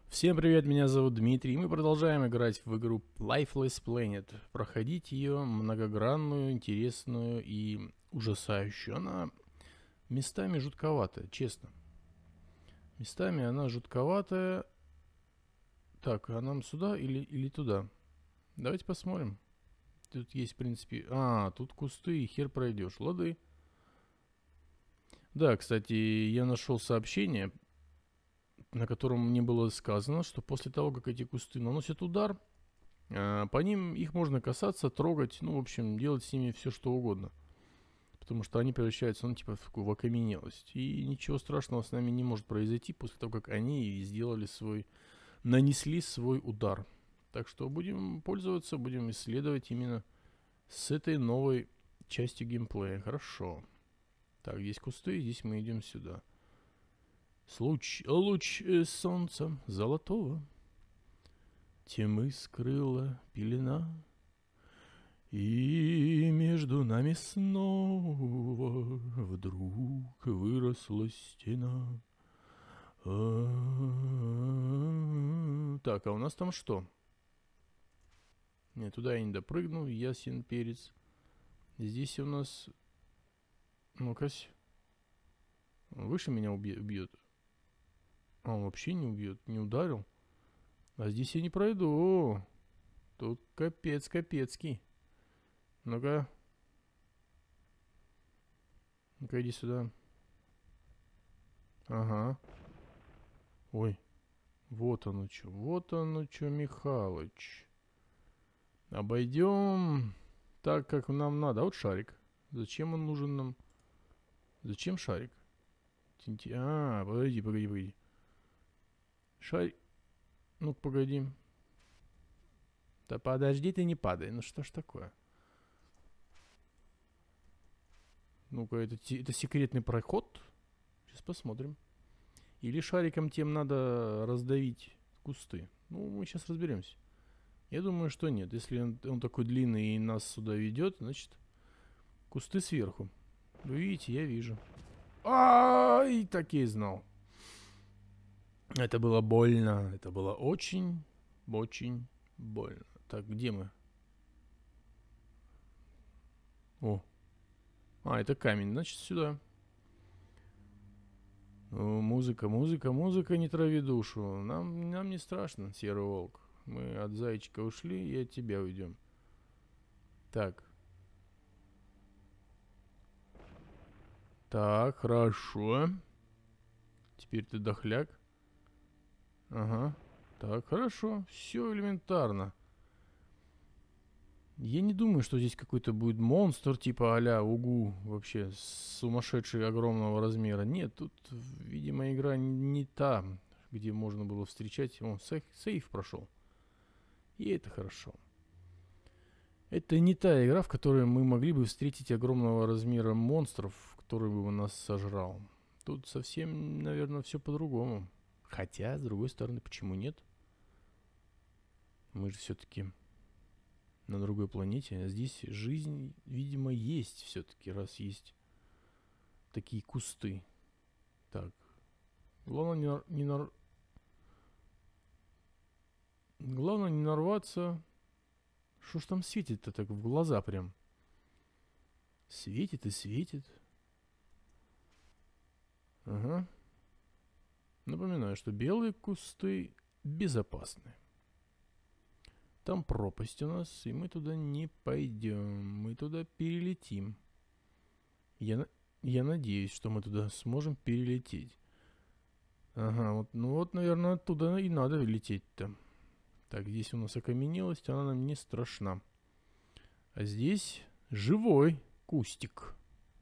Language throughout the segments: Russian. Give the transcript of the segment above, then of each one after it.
Всем привет, меня зовут Дмитрий, и мы продолжаем играть в игру Lifeless Planet. Проходить ее многогранную, интересную и ужасающую. Она местами жутковатая, честно. Местами она жутковатая. Так, а нам сюда или туда? Давайте посмотрим. Тут есть, в принципе... тут кусты, и хер пройдешь. Лады. Да, кстати, я нашел сообщение, на котором мне было сказано, что после того, как эти кусты наносят удар, по ним их можно касаться, трогать, ну, в общем, делать с ними все, что угодно. Потому что они превращаются, ну, типа, в такую в окаменелость. И ничего страшного с нами не может произойти после того, как они нанесли свой удар. Так что будем пользоваться, будем исследовать именно с этой новой частью геймплея. Хорошо. Так, здесь кусты, здесь мы идем сюда. Луч солнца золотого тьмы скрыла пелена, и между нами снова вдруг выросла стена. Так, а у нас там что? Нет, туда я не допрыгнул, ясен перец. Здесь у нас... Ну-ка. Он выше меня убьет. А, он вообще не убьет, не ударил. А здесь я не пройду. Тут капец капецкий. Ну-ка. Ну-ка, иди сюда. Ага. Ой. Вот оно что, Михалыч. Обойдем так, как нам надо. А вот шарик. Зачем он нужен нам? Зачем шарик? Погоди. Шарик. Ну, погоди. Да подожди, ты не падай. Ну что ж такое? Ну-ка, это секретный проход? Сейчас посмотрим. Или шариком тем надо раздавить кусты? Ну, мы сейчас разберемся. Я думаю, что нет. Если он такой длинный и нас сюда ведет, значит, кусты сверху. Вы видите, я вижу. Ай, так я и знал. Это было больно. Это было очень, очень больно. Так, где мы? О. Это камень. Значит, сюда. О, музыка, не трави душу. Нам не страшно, серый волк. Мы от зайчика ушли и от тебя уйдем. Так. Так, хорошо. Теперь ты дохляк. Ага. Так, хорошо. Все элементарно. Я не думаю, что здесь какой-то будет монстр типа а-ля Угу, вообще сумасшедший огромного размера. Нет, тут, видимо, игра не та, где можно было встречать. О, сейф прошел. И это хорошо. Это не та игра, в которой мы могли бы встретить огромного размера монстров, который бы нас сожрал. Тут совсем, наверное, все по-другому. Хотя, с другой стороны, почему нет? Мы же все-таки на другой планете. А здесь жизнь, видимо, есть все-таки, раз есть такие кусты. Так. Главное Главное не нарваться. Что ж там светит-то так в глаза прям? Светит и светит. Ага. Напоминаю, что белые кусты безопасны. Там пропасть у нас, и мы туда не пойдем. Мы туда перелетим. Я надеюсь, что мы туда сможем перелететь. Ага, вот, наверное, оттуда и надо лететь-то. Так, здесь у нас окаменелость, она нам не страшна. А здесь живой кустик.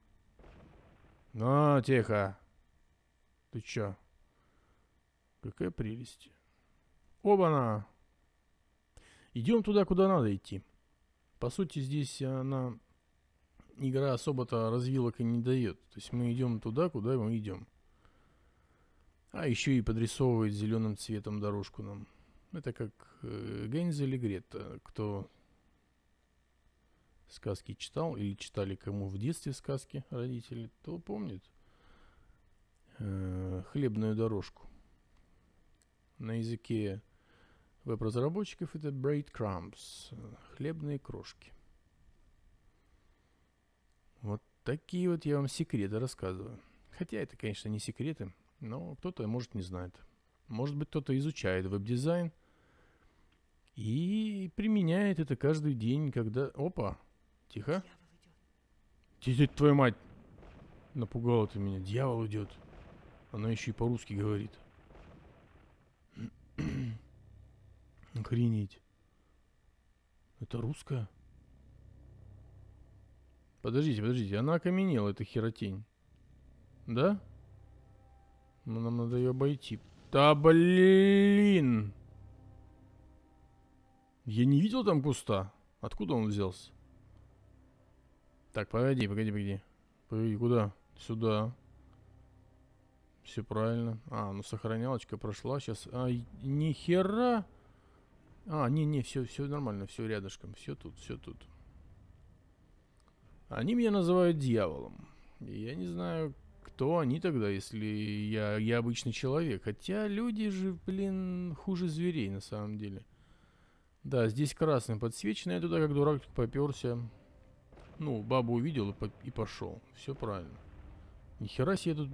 Тихо. Ты чё? Какая прелесть. Оба-на! Идем туда, куда надо идти. По сути, здесь игра особо-то развилок и не дает. То есть мы идем туда, куда мы идем. А еще и подрисовывает зеленым цветом дорожку нам. Это как Гензель и Гретта. Кто сказки читал или читали кому в детстве сказки родители, то помнит хлебную дорожку. На языке веб-разработчиков это breadcrumbs, хлебные крошки. Вот такие вот я вам секреты рассказываю. Хотя это, конечно, не секреты, но кто-то, может, не знает. Может быть, кто-то изучает веб-дизайн и применяет это каждый день, когда... Опа, тихо. Тихо, твою мать. Напугала ты меня. Дьявол идет. Она еще и по-русски говорит. Охренеть. Это русская? Подождите. Она окаменела, эта херотень. Да? Ну, нам надо ее обойти. Да блин! Я не видел там куста. Откуда он взялся? Так, погоди. Погоди, куда? Сюда. Все правильно. А, ну сохранялочка прошла. Сейчас. А, нихера. А, не, все нормально, все рядышком. Все тут. Они меня называют дьяволом. И я не знаю, кто они тогда, если я обычный человек. Хотя люди же, блин, хуже зверей на самом деле. Да, здесь красным подсвечено. Я туда как дурак поперся. Ну, бабу увидел и пошел. Все правильно. Нихера себе тут.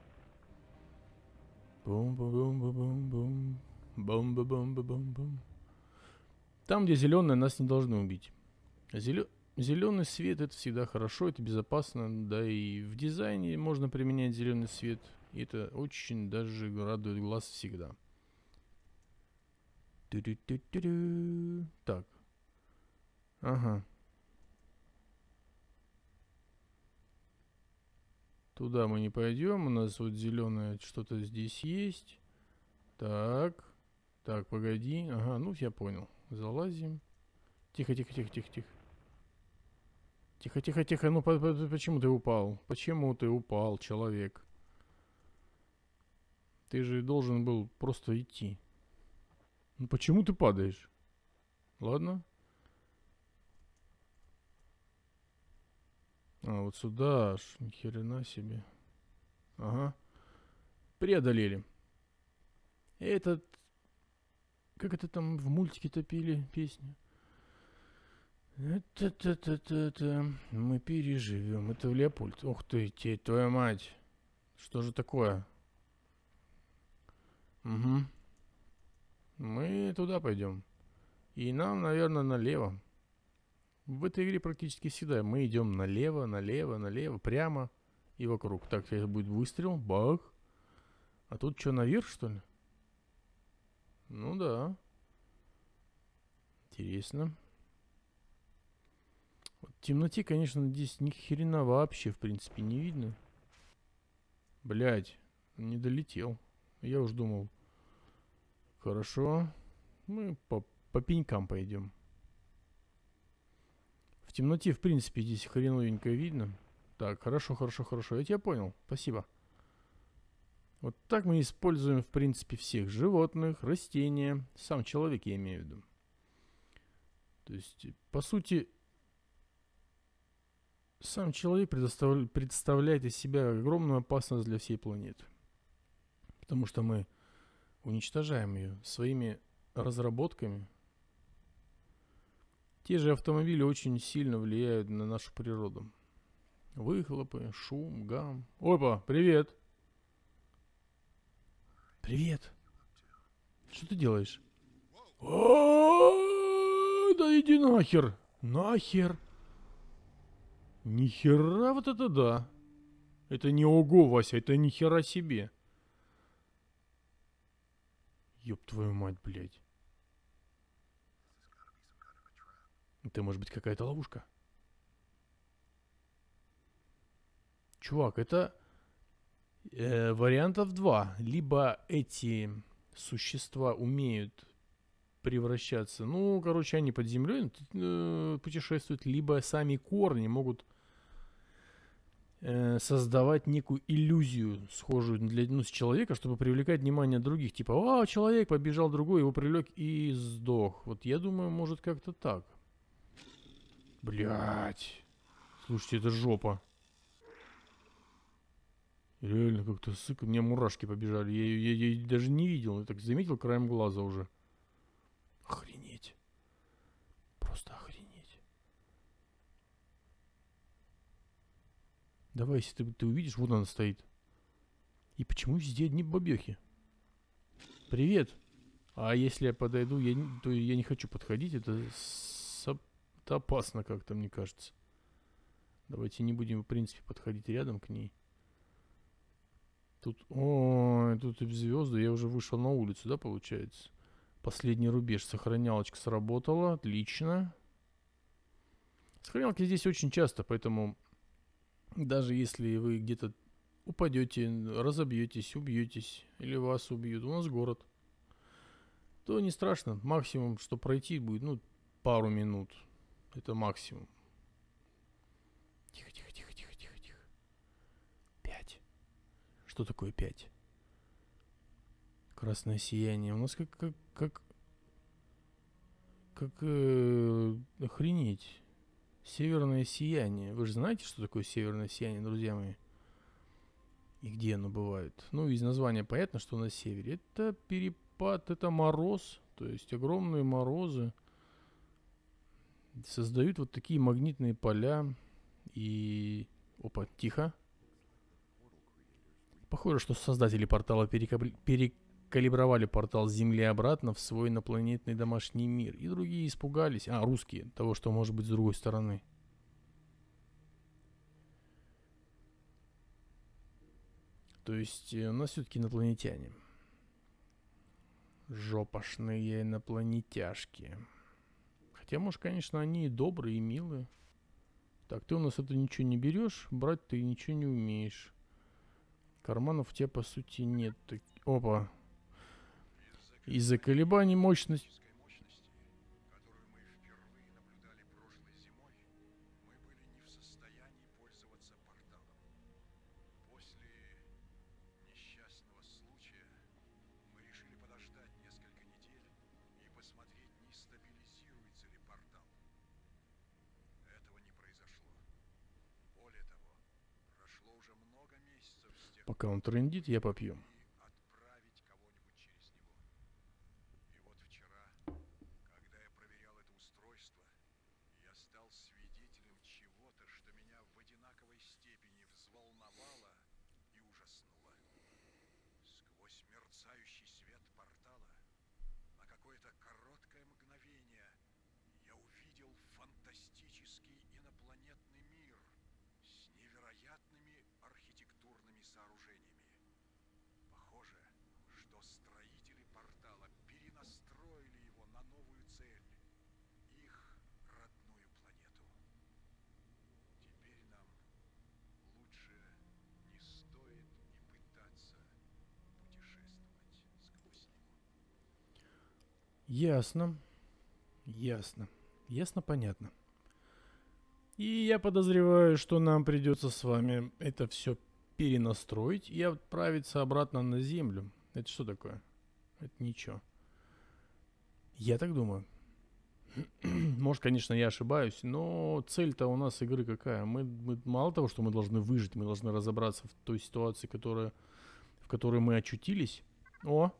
Бум-бум-бум-бум-бум. Бум-бум-бум-бум-бум. Там, где зеленое, нас не должны убить. Зеленый свет это всегда хорошо, это безопасно. Да и в дизайне можно применять зеленый свет. И это очень даже радует глаз всегда. Так. Ага. Туда мы не пойдем. У нас вот зеленое что-то здесь есть. Так. Так, погоди. Ага, ну я понял. Залазим. Тихо. Тихо. Ну почему ты упал? Почему ты упал, человек? Ты же должен был просто идти. Ну почему ты падаешь? Ладно. А, вот сюда аж. Ни хрена себе. Ага. Преодолели. Этот... Как это там в мультике-то пели песню? Это мы переживем. Это в Леопольд. Ух ты, твоя мать. Что же такое? Угу. Мы туда пойдем. И нам, наверное, налево. В этой игре практически всегда мы идем налево, прямо и вокруг. Так, сейчас будет выстрел. Бах. А тут что, наверх, что ли? Ну да. Интересно. В темноте, конечно, здесь ни хрена вообще, в принципе, не видно. Блять, не долетел. Я уж думал. Хорошо. Мы по пенькам пойдем. В темноте, в принципе, здесь хреновенько видно. Так, хорошо. Я тебя понял. Спасибо. Вот так мы используем, в принципе, всех животных, растения. Сам человек, я имею в виду. То есть, по сути, сам человек представляет из себя огромную опасность для всей планеты. Потому что мы уничтожаем ее своими разработками. Те же автомобили очень сильно влияют на нашу природу. Выхлопы, шум, гам. Опа, привет. Привет. Что ты делаешь? Да иди нахер. Нахер. Нихера вот это да. Это не ого, Вася, это нихера себе. Ёб твою мать, блядь. Это может быть какая-то ловушка. Чувак, это вариантов два. Либо эти существа умеют превращаться, ну, короче, они под землей путешествуют, либо сами корни могут создавать некую иллюзию, схожую с человека, чтобы привлекать внимание других. Типа, человек побежал другой, его привлек и сдох. Вот я думаю, может как-то так. Блять. Слушайте, это жопа. Реально как-то сык, у меня мурашки побежали. Я её даже не видел, я так заметил краем глаза уже. Охренеть. Просто охренеть. Давай, если ты увидишь, вот она стоит. И почему везде одни бабехи? Привет. А если я подойду, то я не хочу подходить. Это опасно как-то, мне кажется. Давайте не будем, в принципе, подходить рядом к ней. Тут, тут и звезды. Я уже вышел на улицу, да, получается? Последний рубеж. Сохранялочка сработала. Отлично. Сохранялки здесь очень часто, поэтому даже если вы где-то упадете, разобьетесь, убьетесь, или вас убьют, у нас город, то не страшно. Максимум, что пройти будет, ну, пару минут. Это максимум. Тихо, тихо, тихо, тихо, тихо, тихо. 5. Что такое 5? Красное сияние. У нас охренеть. Северное сияние. Вы же знаете, что такое северное сияние, друзья мои? И где оно бывает? Ну, из названия понятно, что на севере. Это перепад, это мороз. То есть огромные морозы создают вот такие магнитные поля. И... Опа, тихо. Похоже, что создатели портала перекалибровали портал с Земли обратно в свой инопланетный домашний мир. И другие испугались, русские, того, что может быть с другой стороны. То есть у нас все-таки инопланетяне. Жопошные инопланетяшки. Хотя, может, конечно, они и добрые, и милые. Так, ты у нас это ничего не берешь, брать ты ничего не умеешь. Карманов у тебя, по сути, нет. Опа. Из-за колебаний мощности... Пока он трендит, я попью. Ясно. Ясно. Ясно, понятно. И я подозреваю, что нам придется с вами это все перенастроить и отправиться обратно на Землю. Это что такое? Это ничего. Я так думаю. Может, конечно, я ошибаюсь, но цель-то у нас игры какая? Мы мало того, что мы должны выжить, мы должны разобраться в той ситуации, в которой мы очутились. О!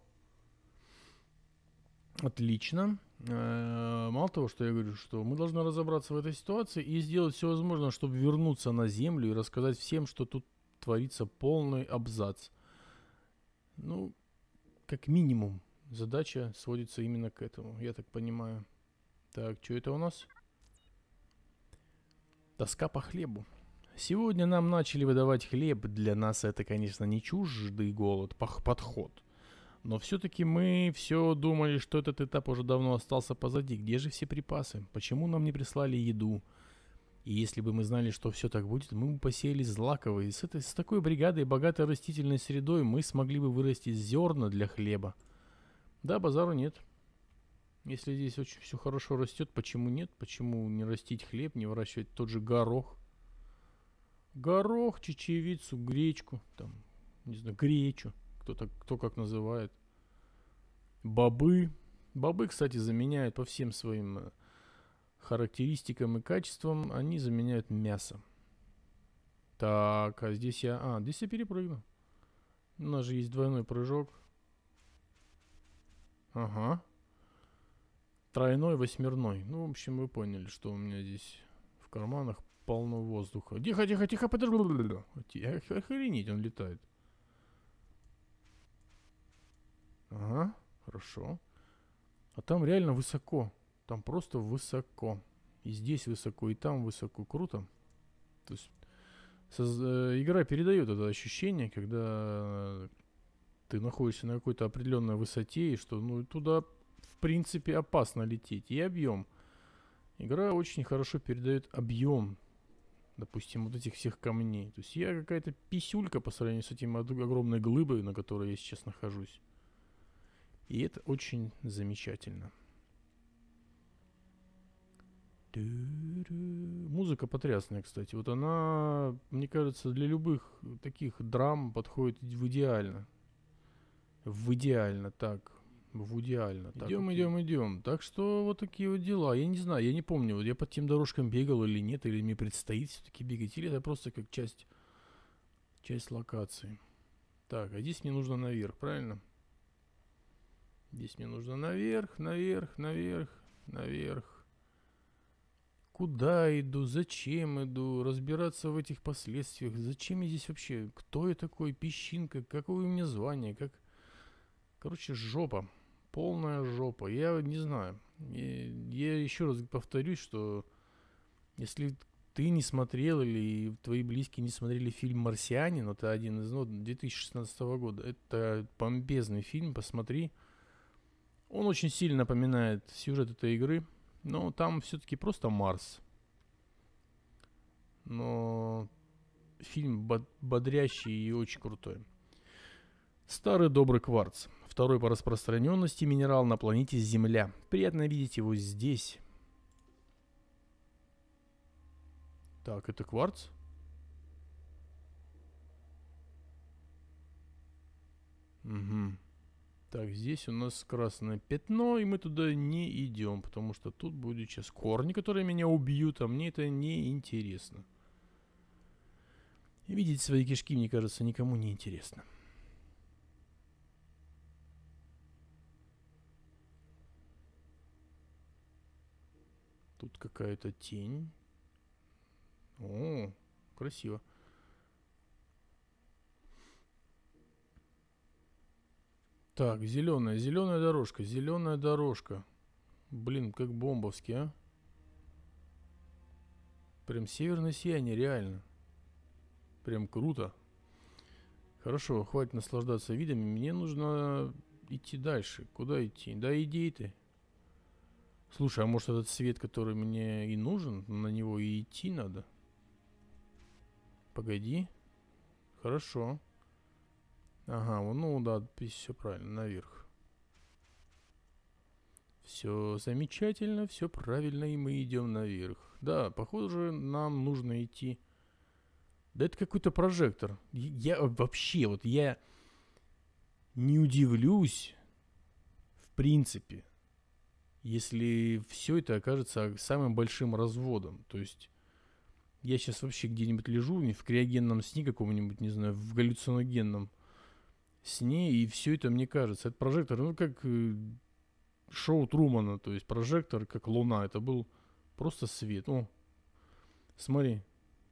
Отлично. Мало того, что я говорю, что мы должны разобраться в этой ситуации и сделать все возможное, чтобы вернуться на Землю и рассказать всем, что тут творится полный абзац. Ну, как минимум, задача сводится именно к этому, я так понимаю. Так, что это у нас? Тоска по хлебу. Сегодня нам начали выдавать хлеб. Для нас это, конечно, не чуждый подход. Но все-таки мы все думали, что этот этап уже давно остался позади. Где же все припасы? Почему нам не прислали еду? И если бы мы знали, что все так будет, мы бы посеяли злаковые. С такой бригадой, богатой растительной средой, мы смогли бы вырастить зерна для хлеба. Да, базару нет. Если здесь очень все хорошо растет, почему нет? Почему не растить хлеб, не выращивать тот же горох? Горох, чечевицу, гречку, там, не знаю, гречу. Кто как называет. Бобы. Бобы, кстати, заменяют по всем своим характеристикам и качествам, они заменяют мясо. Так, а здесь я... здесь я перепрыгну. У нас же есть двойной прыжок. Ага. Тройной, восьмерной. Ну, в общем, вы поняли, что у меня здесь в карманах полно воздуха. Тихо, тихо, тихо, подожди. Охренеть, он летает. Ага, хорошо. А там реально высоко. Там просто высоко. И здесь высоко, и там высоко. Круто. То есть игра передает это ощущение, когда ты находишься на какой-то определенной высоте, и что ну туда в принципе опасно лететь. И объем. Игра очень хорошо передает объем, допустим, вот этих всех камней. То есть я какая-то писюлька по сравнению с этим огромной глыбой, на которой я сейчас нахожусь. И это очень замечательно. Музыка потрясная, кстати. Вот она, мне кажется, для любых таких драм подходит в идеально. В идеально, так. В идеально. Идем, идем, идем. Так что вот такие вот дела. Я не знаю, я не помню, вот я по тем дорожкам бегал или нет, или мне предстоит все-таки бегать, или это просто как часть локации. Так, а здесь мне нужно наверх, правильно? Здесь мне нужно наверх, наверх, наверх, наверх. Куда иду, зачем иду, разбираться в этих последствиях, зачем я здесь вообще, кто я такой, песчинка, какое у меня звание, как... Короче, жопа, полная жопа, я не знаю. Я еще раз повторюсь, что если ты не смотрел или твои близкие не смотрели фильм «Марсианин», это один из 2016 года, это бомбезный фильм, посмотри. Он очень сильно напоминает сюжет этой игры. Но там все-таки просто Марс. Но фильм бодрящий и очень крутой. Старый добрый кварц. Второй по распространенности минерал на планете Земля. Приятно видеть его здесь. Так, это кварц? Угу. Так, здесь у нас красное пятно, и мы туда не идем, потому что тут будут сейчас корни, которые меня убьют, а мне это не интересно. И видеть свои кишки, мне кажется, никому не интересно. Тут какая-то тень. О, красиво. Так, зеленая дорожка, зеленая дорожка. Блин, как бомбовски, а? Прям северное сияние, реально. Прям круто. Хорошо, хватит наслаждаться видами. Мне нужно идти дальше. Куда идти? Да иди ты. Слушай, а может этот свет, который мне и нужен, на него и идти надо? Погоди. Хорошо. Ага, ну да, все правильно, наверх. Все замечательно, все правильно, и мы идем наверх. Да, похоже, нам нужно идти. Да это какой-то прожектор. Я вообще, вот я не удивлюсь, в принципе, если все это окажется самым большим разводом. То есть я сейчас вообще где-нибудь лежу в криогенном сне каком-нибудь, не знаю, в галлюциногенном сне, и все это мне кажется. Это прожектор, ну как шоу Трумана, то есть прожектор, как луна. Это был просто свет. О, смотри.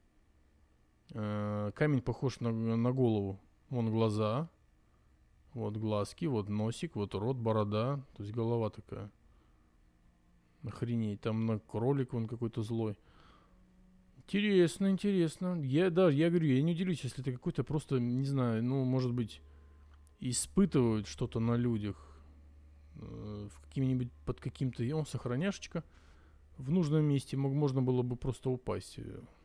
Камень похож на голову. Вон глаза, вот глазки, вот носик, вот рот, борода. То есть голова такая. Охренеть, там на кролик вон какой-то злой. Интересно, интересно. Я говорю, я не удивлюсь, если это какой-то просто, не знаю, ну, может быть, испытывают что-то на людях. В каким-нибудь, под каким-то, сохраняшечка. В нужном месте можно было бы просто упасть.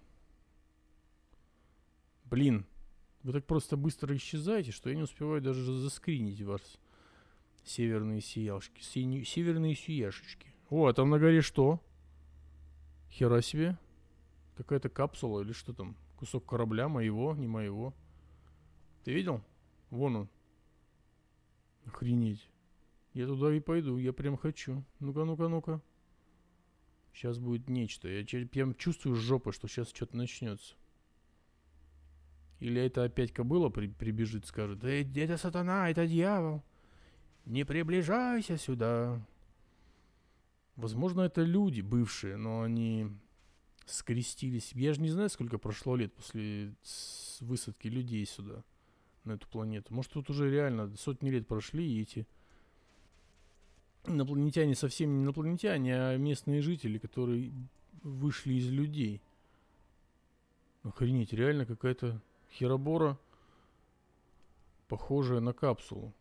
Блин, вы так просто быстро исчезаете, что я не успеваю даже заскринить вас. Северные сияшки. Северные сияшечки. О, а там на горе что? Хера себе. Какая-то капсула или что там? Кусок корабля моего, не моего. Ты видел? Вон он. Охренеть. Я туда и пойду, я прям хочу. Ну-ка, ну-ка, ну-ка. Сейчас будет нечто. Я прям чувствую с жопы, что сейчас что-то начнется. Или это опять кобыла прибежит, скажет: это сатана, это дьявол. Не приближайся сюда. Возможно, это люди бывшие, но они скрестились. Я же не знаю, сколько прошло лет после высадки людей сюда, на эту планету. Может, тут уже реально сотни лет прошли, и эти инопланетяне совсем не инопланетяне, а местные жители, которые вышли из людей. Охренеть, реально какая-то херобора, похожая на капсулу.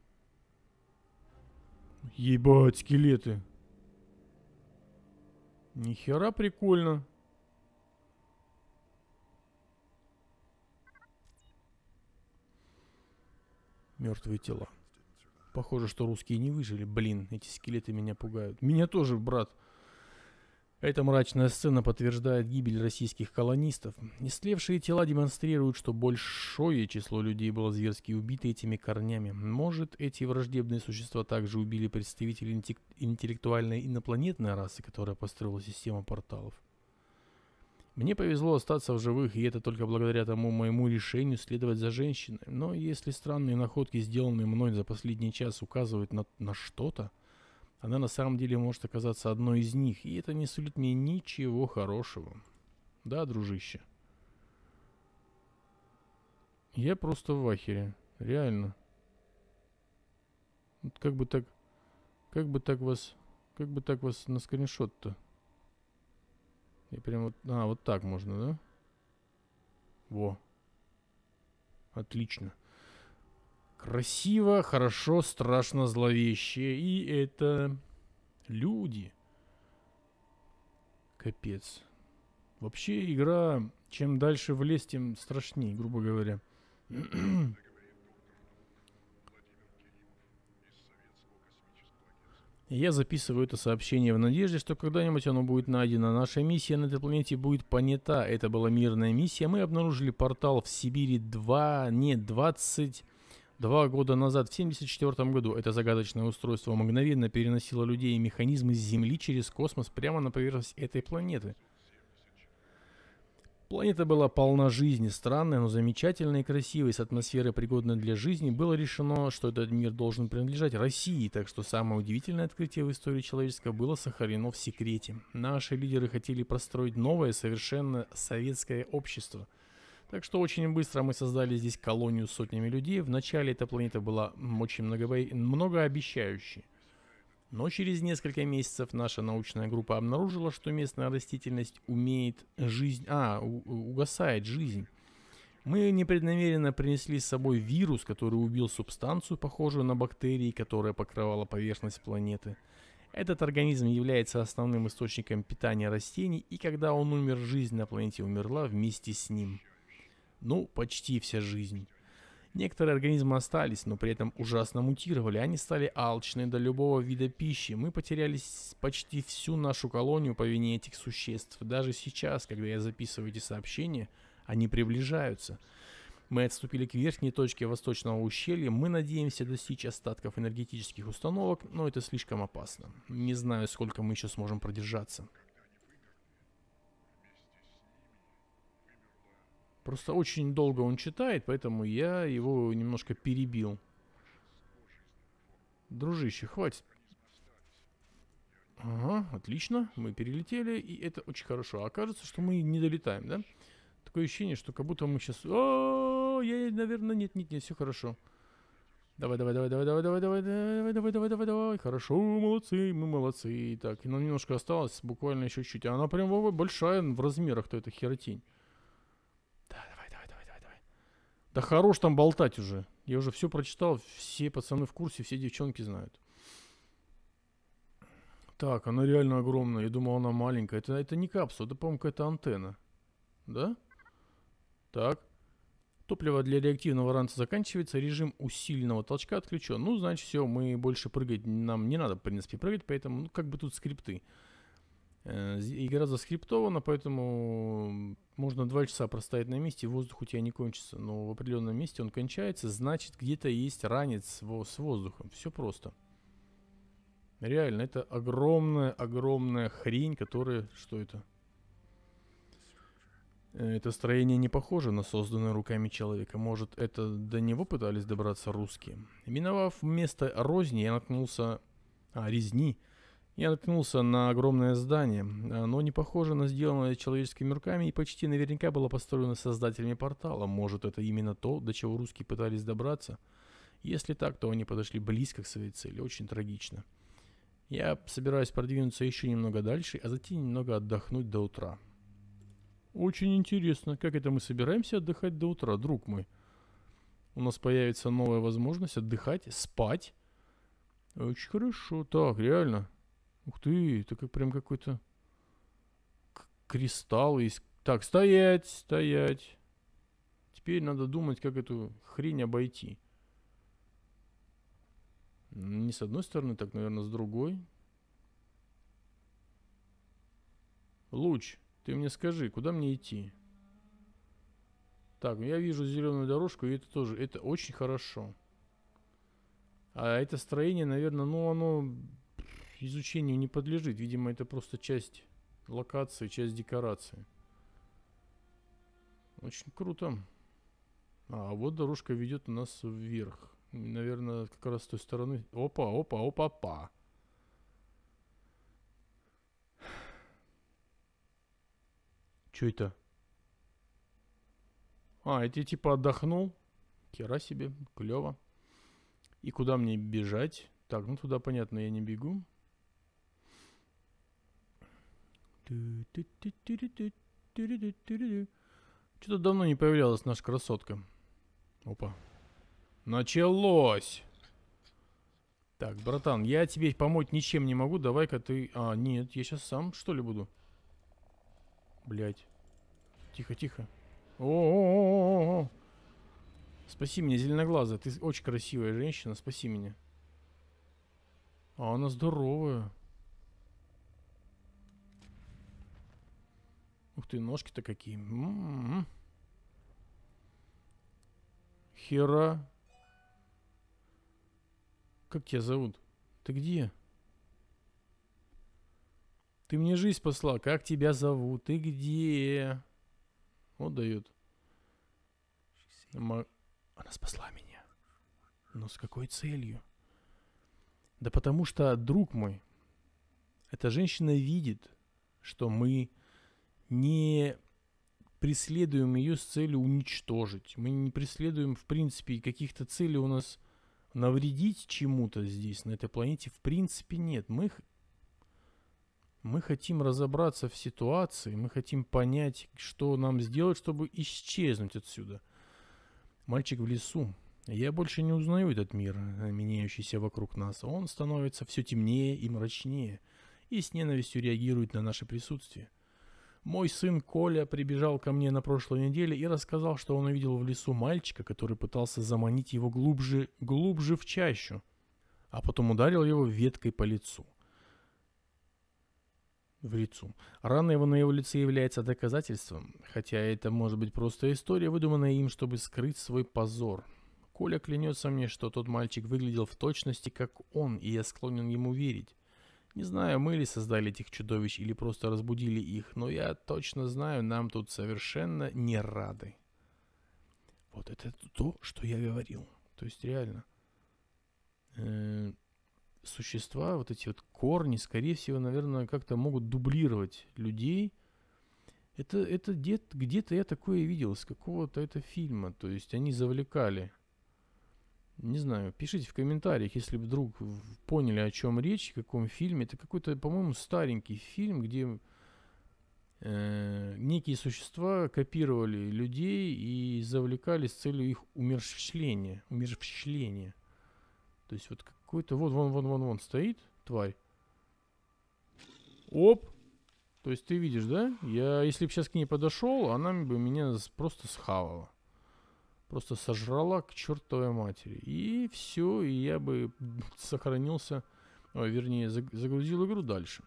Ебать, скелеты. Нихера прикольно. Мертвые тела. Похоже, что русские не выжили. Блин, эти скелеты меня пугают. Меня тоже, брат. Эта мрачная сцена подтверждает гибель российских колонистов. Истлевшие тела демонстрируют, что большое число людей было зверски убито этими корнями. Может, эти враждебные существа также убили представителей интеллектуальной инопланетной расы, которая построила систему порталов. Мне повезло остаться в живых, и это только благодаря тому моему решению следовать за женщиной. Но если странные находки, сделанные мной за последний час, указывают на что-то, она на самом деле может оказаться одной из них, и это не сулит мне ничего хорошего. Да, дружище? Я просто в ахере. Реально. Вот как бы так вас на скриншот-то? И прям вот, вот так можно, да? Во. Отлично. Красиво, хорошо, страшно, зловеще. И это люди. Капец. Вообще игра, чем дальше в лес, тем страшнее, грубо говоря. Я записываю это сообщение в надежде, что когда-нибудь оно будет найдено. Наша миссия на этой планете будет понята. Это была мирная миссия. Мы обнаружили портал в Сибири 22 года назад, в 1974 году. Это загадочное устройство мгновенно переносило людей и механизмы с Земли через космос прямо на поверхность этой планеты. Планета была полна жизни, странная, но замечательная и красивая, с атмосферой, пригодной для жизни. Было решено, что этот мир должен принадлежать России, так что самое удивительное открытие в истории человечества было сохранено в секрете. Наши лидеры хотели построить новое, совершенно советское общество. Так что очень быстро мы создали здесь колонию с сотнями людей. Вначале эта планета была очень многообещающей. Но через несколько месяцев наша научная группа обнаружила, что местная растительность умеет угасает жизнь. Мы непреднамеренно принесли с собой вирус, который убил субстанцию, похожую на бактерии, которая покрывала поверхность планеты. Этот организм является основным источником питания растений, и когда он умер, жизнь на планете умерла вместе с ним. Ну, почти вся жизнь. Некоторые организмы остались, но при этом ужасно мутировали. Они стали алчны до любого вида пищи. Мы потеряли почти всю нашу колонию по вине этих существ. Даже сейчас, когда я записываю эти сообщения, они приближаются. Мы отступили к верхней точке восточного ущелья. Мы надеемся достичь остатков энергетических установок, но это слишком опасно. Не знаю, сколько мы еще сможем продержаться. Просто очень долго он читает, поэтому я его немножко перебил. Дружище, хватит. Ага, отлично. Мы перелетели, и это очень хорошо. А окажется, что мы не долетаем, да? Такое ощущение, что как будто мы сейчас... наверное, нет, все хорошо. Давай. Хорошо, молодцы, мы молодцы. Так, нам немножко осталось, буквально еще чуть-чуть. Она прям большая в размерах-то, эта херотень. Да хорош там болтать уже. Я уже все прочитал, все пацаны в курсе, все девчонки знают. Так, она реально огромная. Я думал, она маленькая. Это не капсула, это, по-моему, какая-то антенна. Да? Так. Топливо для реактивного ранца заканчивается. Режим усиленного толчка отключен. Ну, значит, все, мы больше прыгать нам не надо, в принципе, прыгать. Поэтому, как бы тут скрипты. Игра заскриптована, поэтому можно 2 часа простоять на месте, воздух у тебя не кончится. Но в определенном месте он кончается, значит, где-то есть ранец с воздухом. Все просто. Реально, это огромная хрень, которая... Что это? Это строение не похоже на созданное руками человека. Может, это до него пытались добраться русские? Миновав место розни, я наткнулся... резни. Я наткнулся на огромное здание. Оно не похоже на сделанное человеческими руками и почти наверняка было построено создателями портала. Может, это именно то, до чего русские пытались добраться? Если так, то они подошли близко к своей цели. Очень трагично. Я собираюсь продвинуться еще немного дальше, а затем немного отдохнуть до утра. Очень интересно, как это мы собираемся отдыхать до утра, друг мой? У нас появится новая возможность отдыхать, спать. Очень хорошо. Так, реально. Ух ты, это как прям какой-то кристалл есть. Так, стоять, стоять. Теперь надо думать, как эту хрень обойти. Не с одной стороны, так, наверное, с другой. Луч, ты мне скажи, куда мне идти? Так, я вижу зеленую дорожку, и это тоже, это очень хорошо. А это строение, наверное, ну оно изучению не подлежит. Видимо, это просто часть локации, часть декорации. Очень круто. А вот дорожка ведет нас вверх. Наверное, как раз с той стороны. Опа, опа, опа, опа. Чё это? Это типа отдохнул. Хера себе, клево. И куда мне бежать? Так, ну туда, понятно, я не бегу. Что-то давно не появлялась наша красотка. Опа. Началось! Так, братан, я тебе помочь ничем не могу. Давай-ка ты... нет, я сейчас сам, что ли, буду? Блять. Тихо, тихо. О-о-о-о-о! Спаси меня, зеленоглазая. Ты очень красивая женщина, спаси меня. Она здоровая. Ух ты, ножки-то какие. Хера. Как тебя зовут? Ты где? Ты мне жизнь спасла. Как тебя зовут? Ты где? Вот дает. Она спасла меня. Но с какой целью? Да потому что, друг мой, эта женщина видит, что мы не преследуем ее с целью уничтожить. Мы не преследуем, в принципе, каких-то целей у нас навредить чему-то здесь, на этой планете, в принципе, нет. Мы хотим разобраться в ситуации, мы хотим понять, что нам сделать, чтобы исчезнуть отсюда. Мальчик в лесу. Я больше не узнаю этот мир, меняющийся вокруг нас. Он становится все темнее и мрачнее, и с ненавистью реагирует на наше присутствие. Мой сын Коля прибежал ко мне на прошлой неделе и рассказал, что он увидел в лесу мальчика, который пытался заманить его глубже в чащу, а потом ударил его веткой по лицу. В лицо. Рана его на его лице является доказательством, хотя это может быть просто история, выдуманная им, чтобы скрыть свой позор. Коля клянется мне, что тот мальчик выглядел в точности, как он, и я склонен ему верить. Не знаю, мы ли создали этих чудовищ или просто разбудили их, но я точно знаю, нам тут совершенно не рады. Вот это то, что я говорил. То есть реально. Существа, вот эти вот корни, скорее всего, наверное, как-то могут дублировать людей. Это где-то я такое видел, с какого-то это фильма. То есть они завлекали. Не знаю, пишите в комментариях, если вдруг поняли, о чем речь, в каком фильме. Это какой-то, по-моему, старенький фильм, где некие существа копировали людей и завлекали с целью их умерщвления. То есть вот какой-то, вот вон стоит тварь. Оп! То есть ты видишь, да? Если бы сейчас к ней подошел, она бы меня просто схавала. Просто сожрала к чертовой матери. И все, и я бы сохранился, вернее, загрузил игру дальше.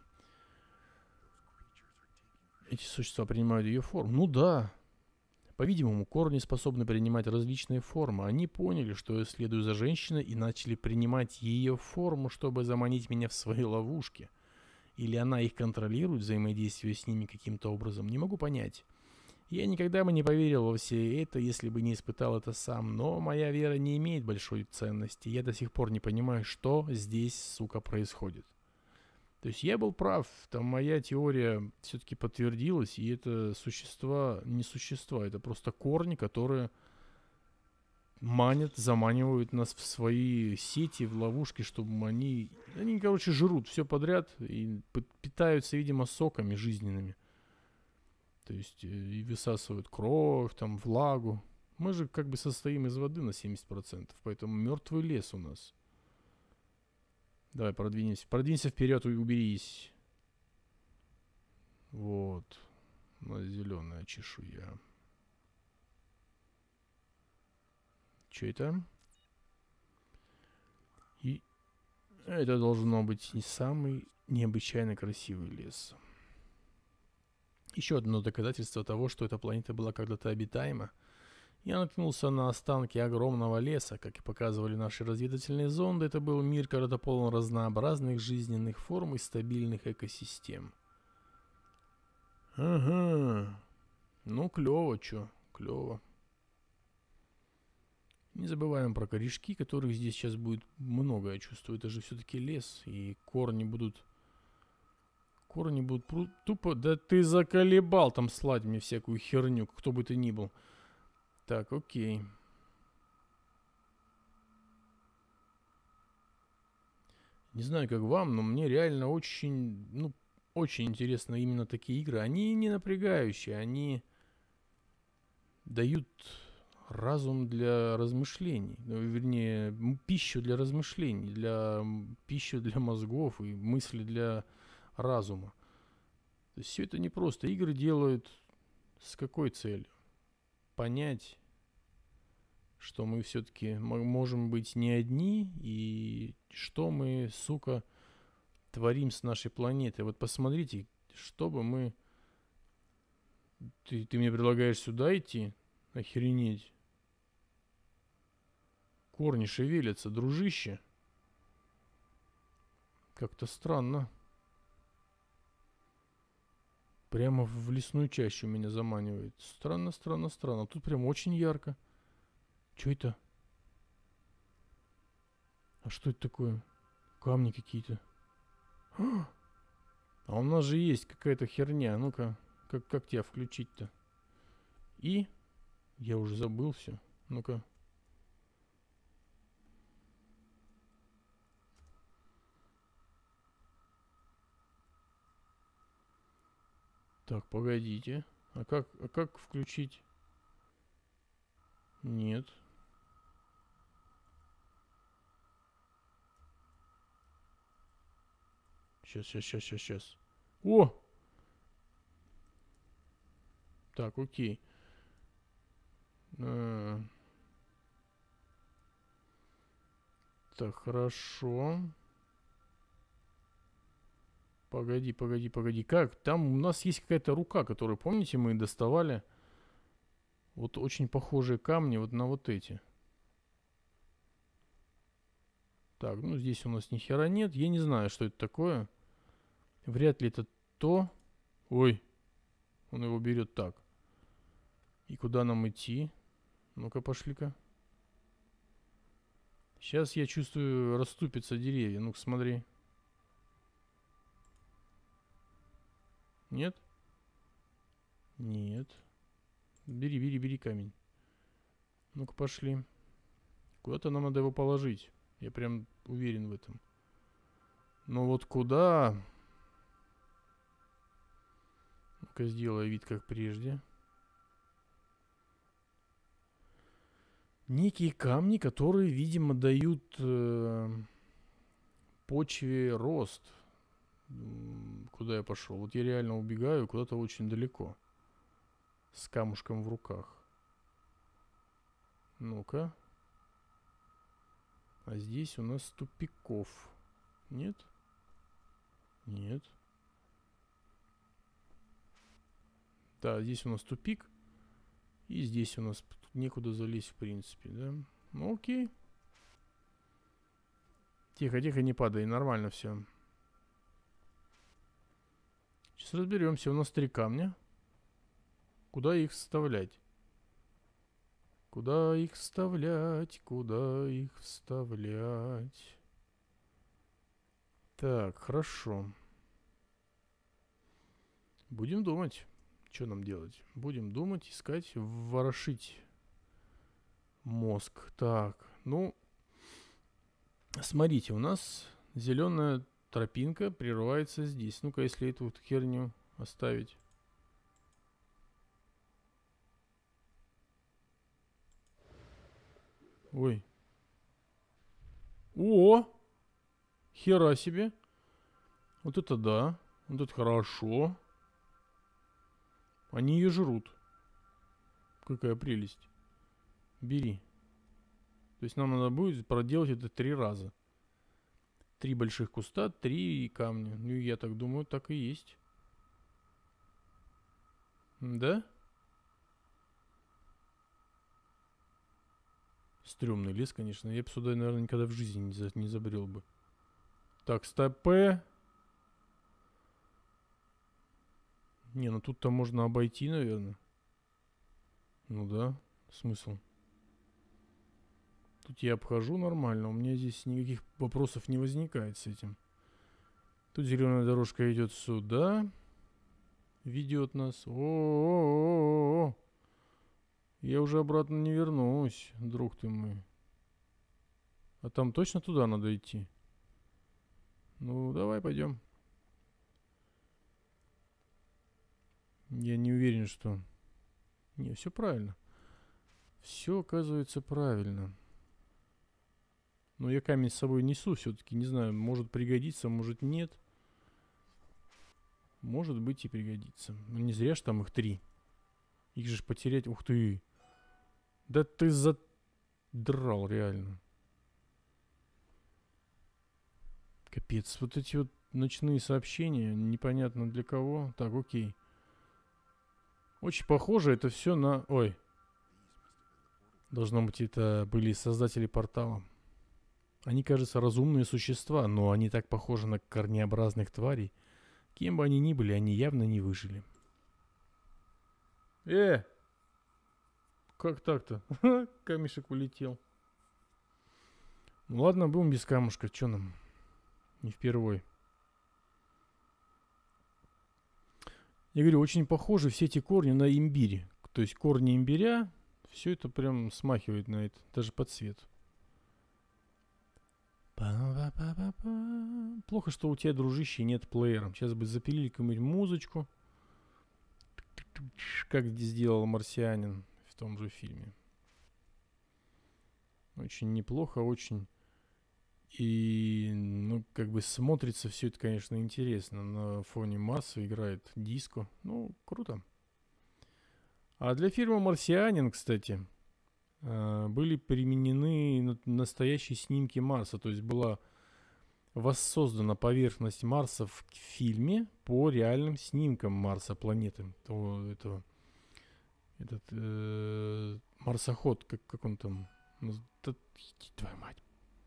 Эти существа принимают ее форму. Ну да. По-видимому, корни способны принимать различные формы. Они поняли, что я следую за женщиной, и начали принимать ее форму, чтобы заманить меня в свои ловушки. Или она их контролирует, взаимодействуя с ними каким-то образом. Не могу понять. Я никогда бы не поверил во все это, если бы не испытал это сам, но моя вера не имеет большой ценности. Я до сих пор не понимаю, что здесь, сука, происходит. То есть я был прав, там моя теория все-таки подтвердилась, и это существа, не существа, это просто корни, которые манят, заманивают нас в свои сети, в ловушки, чтобы они, короче, жрут все подряд и питаются, видимо, соками жизненными. То есть и высасывают кровь, там, влагу. Мы же как бы состоим из воды на 70%, поэтому мертвый лес у нас. Давай продвинемся. Продвинься вперед и уберись. Вот. У нас зеленая чешуя. Что это? И это должно быть не самый необычайно красивый лес. Еще одно доказательство того, что эта планета была когда-то обитаема. Я наткнулся на останки огромного леса, как и показывали наши разведывательные зонды. Это был мир, когда-то полон разнообразных жизненных форм и стабильных экосистем. Ага. Ну, клево, чё. Клево. Не забываем про корешки, которых здесь сейчас будет много, я чувствую. Это же все-таки лес, и корни будут тупо... Да ты заколебал там слать мне всякую херню, кто бы ты ни был. Так, окей. Не знаю, как вам, но мне реально очень, очень интересны именно такие игры. Они не напрягающие, они дают разум для размышлений. Ну, вернее, пищу для размышлений, пищу для мозгов и мысли для разума. То есть все это не просто. Игры делают с какой целью? Понять, что мы все-таки можем быть не одни, и что мы, сука, творим с нашей планетой. Вот посмотрите, что бы мы... Ты мне предлагаешь сюда идти? Охренеть. Корни шевелятся, дружище. Как-то странно. Прямо в лесную чащу меня заманивает. Странно, странно, странно. Тут прям очень ярко. Что это? А что это такое? Камни какие-то. А у нас же есть какая-то херня. Ну-ка, как тебя включить-то? И? Я уже забыл все. Ну-ка. Так, погодите. А как включить? Нет. Сейчас. О! Так, окей. Так, хорошо. Погоди. Как? Там у нас есть какая-то рука, которую, помните, мы доставали? Вот очень похожие камни вот на вот эти. Так, ну здесь у нас ни хера нет. Я не знаю, что это такое. Вряд ли это то. Ой, он его берет так. И куда нам идти? Ну-ка, пошли-ка. Сейчас я чувствую, расступятся деревья. Ну-ка, смотри. Нет? Нет. Бери камень. Ну-ка, пошли. Куда-то нам надо его положить. Я прям уверен в этом. Но вот куда? Ну-ка, сделай вид, как прежде. Некие камни, которые, видимо, дают почве рост. Куда я пошел? Вот я реально убегаю куда-то очень далеко. С камушком в руках. Ну-ка. А здесь у нас тупиков. Нет? Нет. Да, здесь у нас тупик. И здесь у нас некуда залезть, в принципе, да? Ну, окей. Тихо, не падай, нормально все. Сейчас разберемся. У нас 3 камня. Куда их вставлять? Куда их вставлять? Куда их вставлять? Так, хорошо. Будем думать. Что нам делать? Будем думать, искать, ворошить мозг. Так, ну, смотрите, у нас зеленая тропинка прерывается здесь. Ну-ка, если эту вот херню оставить. Ой. О! Хера себе. Вот это да. Вот это хорошо. Они ее жрут. Какая прелесть. Бери. То есть нам надо будет проделать это 3 раза. 3 больших куста, 3 камня. Ну, я так думаю, так и есть. Да? Стрёмный лес, конечно. Я бы сюда, наверное, никогда в жизни не забрел бы. Так, стопэ. Не, ну тут-то можно обойти, наверное. Ну да, смысл. Тут я обхожу нормально. У меня здесь никаких вопросов не возникает с этим. Тут зеленая дорожка идет сюда. Ведет нас. О-о-о-о-о. Я уже обратно не вернусь, друг ты мой. А там точно туда надо идти? Ну, давай пойдем. Я не уверен, что... Не, все правильно. Все оказывается правильно. Но я камень с собой несу все-таки. Не знаю, может пригодится, может нет. Может быть и пригодится. Но не зря ж там их 3. Их же ж потерять... Ух ты! Да ты задрал, реально. Капец. Вот эти вот ночные сообщения. Непонятно для кого. Так, окей. Очень похоже это все на... Ой. Должно быть, это были создатели портала. Они, кажется, разумные существа, но они так похожи на корнеобразных тварей. Кем бы они ни были, они явно не выжили. Как так-то? Камешек улетел. Ну ладно, будем без камушка. Чё нам? Не впервой. Я говорю, очень похожи все эти корни на имбирь. То есть корни имбиря, все это прям смахивает на это. Даже по цвету. Плохо, что у тебя, дружище, нет плеера. Сейчас бы запилили какую-нибудь музычку. Как сделал марсианин в том же фильме. Очень неплохо, очень. И, ну, как бы смотрится все это, конечно, интересно. На фоне Марса играет диско. Ну, круто. А для фильма «Марсианин», кстати, были применены настоящие снимки Марса. То есть была воссоздана поверхность Марса в фильме по реальным снимкам Марса, планеты. Этот марсоход, как он там? Да, твою мать.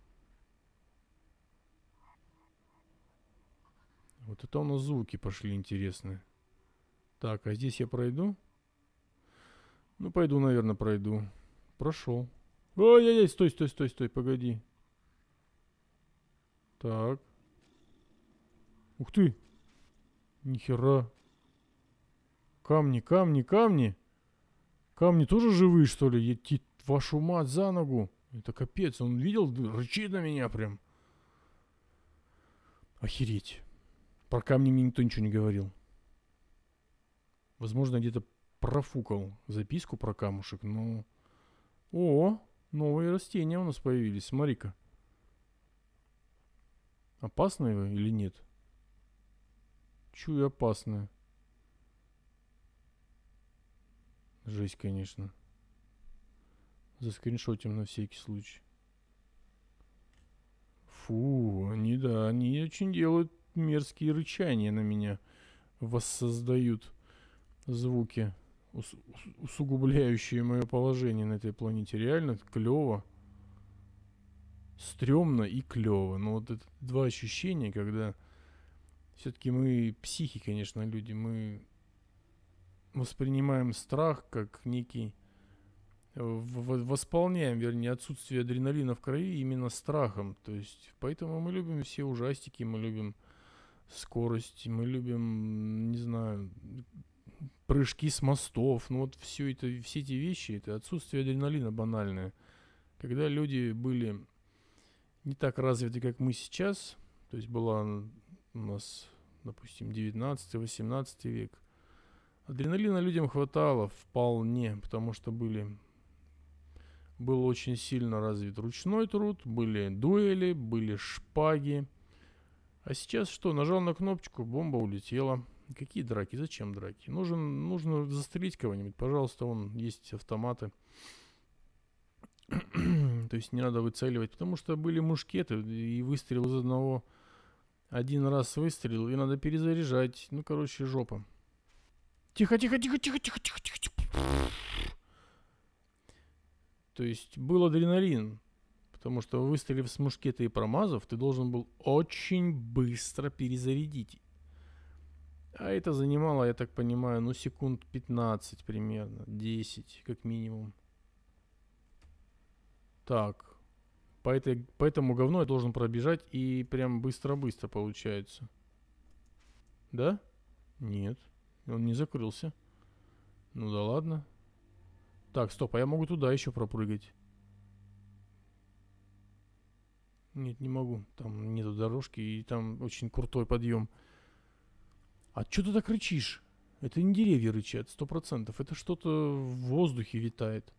Вот это у нас звуки пошли интересные. Так, а здесь я пройду? Ну, пойду, наверное, пройду. Прошел. Ой-ой-ой, стой, стой, стой, стой, погоди. Так. Ух ты. Нихера. Камни, камни, камни. Камни тоже живые, что ли? Идти вашу мать за ногу. Это капец. Он видел, рычит на меня прям. Охереть. Про камни мне никто ничего не говорил. Возможно, где-то профукал записку про камушек, но... О, новые растения у нас появились. Смотри-ка. Опасные вы или нет? Чую, опасные. Жесть, конечно. Заскриншотим на всякий случай. Фу, они очень делают мерзкие рычания на меня. Воссоздают звуки, усугубляющие мое положение на этой планете. Реально клево. Стрёмно и клево. Но вот это 2 ощущения, когда все-таки мы психи, конечно, люди. Мы воспринимаем страх как некий... Восполняем, вернее, отсутствие адреналина в крови именно страхом. То есть, поэтому мы любим все ужастики, мы любим скорость, мы любим, не знаю, прыжки с мостов. Ну вот все это, все эти вещи, это отсутствие адреналина банальное. Когда люди были не так развиты, как мы сейчас, то есть была у нас, допустим, 19-18 век, адреналина людям хватало вполне, потому что был очень сильно развит ручной труд, были дуэли, были шпаги. А сейчас что? Нажал на кнопочку, бомба улетела. Какие драки? Зачем драки? Нужно застрелить кого-нибудь. Пожалуйста, вон есть автоматы. То есть не надо выцеливать, потому что были мушкеты, и выстрел из одного... Один раз выстрелил, и надо перезаряжать. Ну, короче, жопа. Тихо, тихо, тихо, тихо, тихо, тихо, тихо, тихо. То есть был адреналин, потому что выстрелив с мушкета и промазав, ты должен был очень быстро перезарядить. А это занимало, я так понимаю, ну секунд 15 примерно, 10 как минимум. Так, по этому говну я должен пробежать и прям быстро-быстро получается. Да? Нет, он не закрылся. Ну да ладно. Так, стоп, а я могу туда еще пропрыгать? Нет, не могу. Там нету дорожки, и там очень крутой подъем. А что ты так рычишь? Это не деревья рычат, 100%. Это что-то в воздухе витает.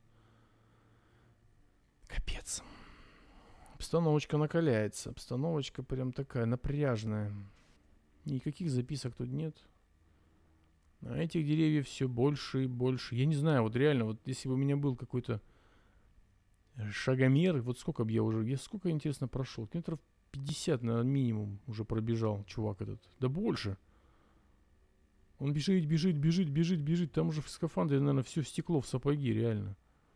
Капец. Обстановочка накаляется. Обстановочка прям такая напряжная. Никаких записок тут нет. А этих деревьев все больше и больше. Я не знаю, вот реально, вот если бы у меня был какой-то шагомер, вот сколько бы сколько, интересно, прошел? Километров 50, наверное, минимум уже пробежал чувак этот. Да больше. Он бежит, бежит, бежит, бежит, бежит. Там уже в скафандре, наверное, все стекло в сапоги, реально.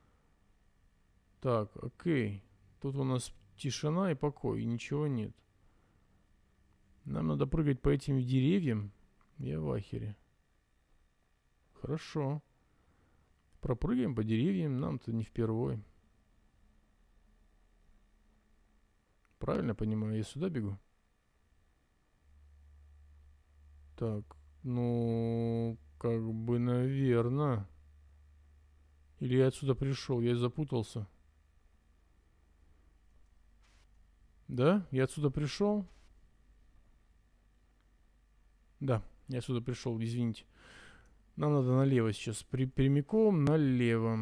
Так, окей. Тут у нас тишина и покой, и ничего нет. Нам надо прыгать по этим деревьям. Я в ахере. Хорошо. Пропрыгаем по деревьям, нам-то не впервой. Правильно понимаю, я сюда бегу? Так, ну, как бы, наверное. Или я отсюда пришел, я запутался. Да? Я отсюда пришел? Да, я отсюда пришел, извините. Нам надо налево сейчас. Прямиком налево.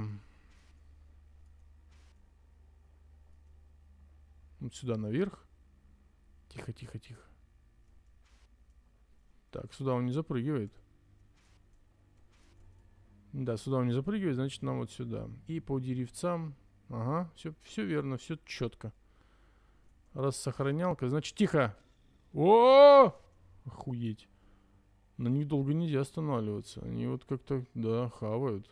Вот сюда наверх. Тихо, тихо, тихо. Так, сюда он не запрыгивает. Да, сюда он не запрыгивает, значит нам вот сюда. И по деревцам. Ага, все верно, все четко. Раз сохранялка, значит тихо. О! Охуеть. На них долго нельзя останавливаться. Они вот как-то, да, хавают.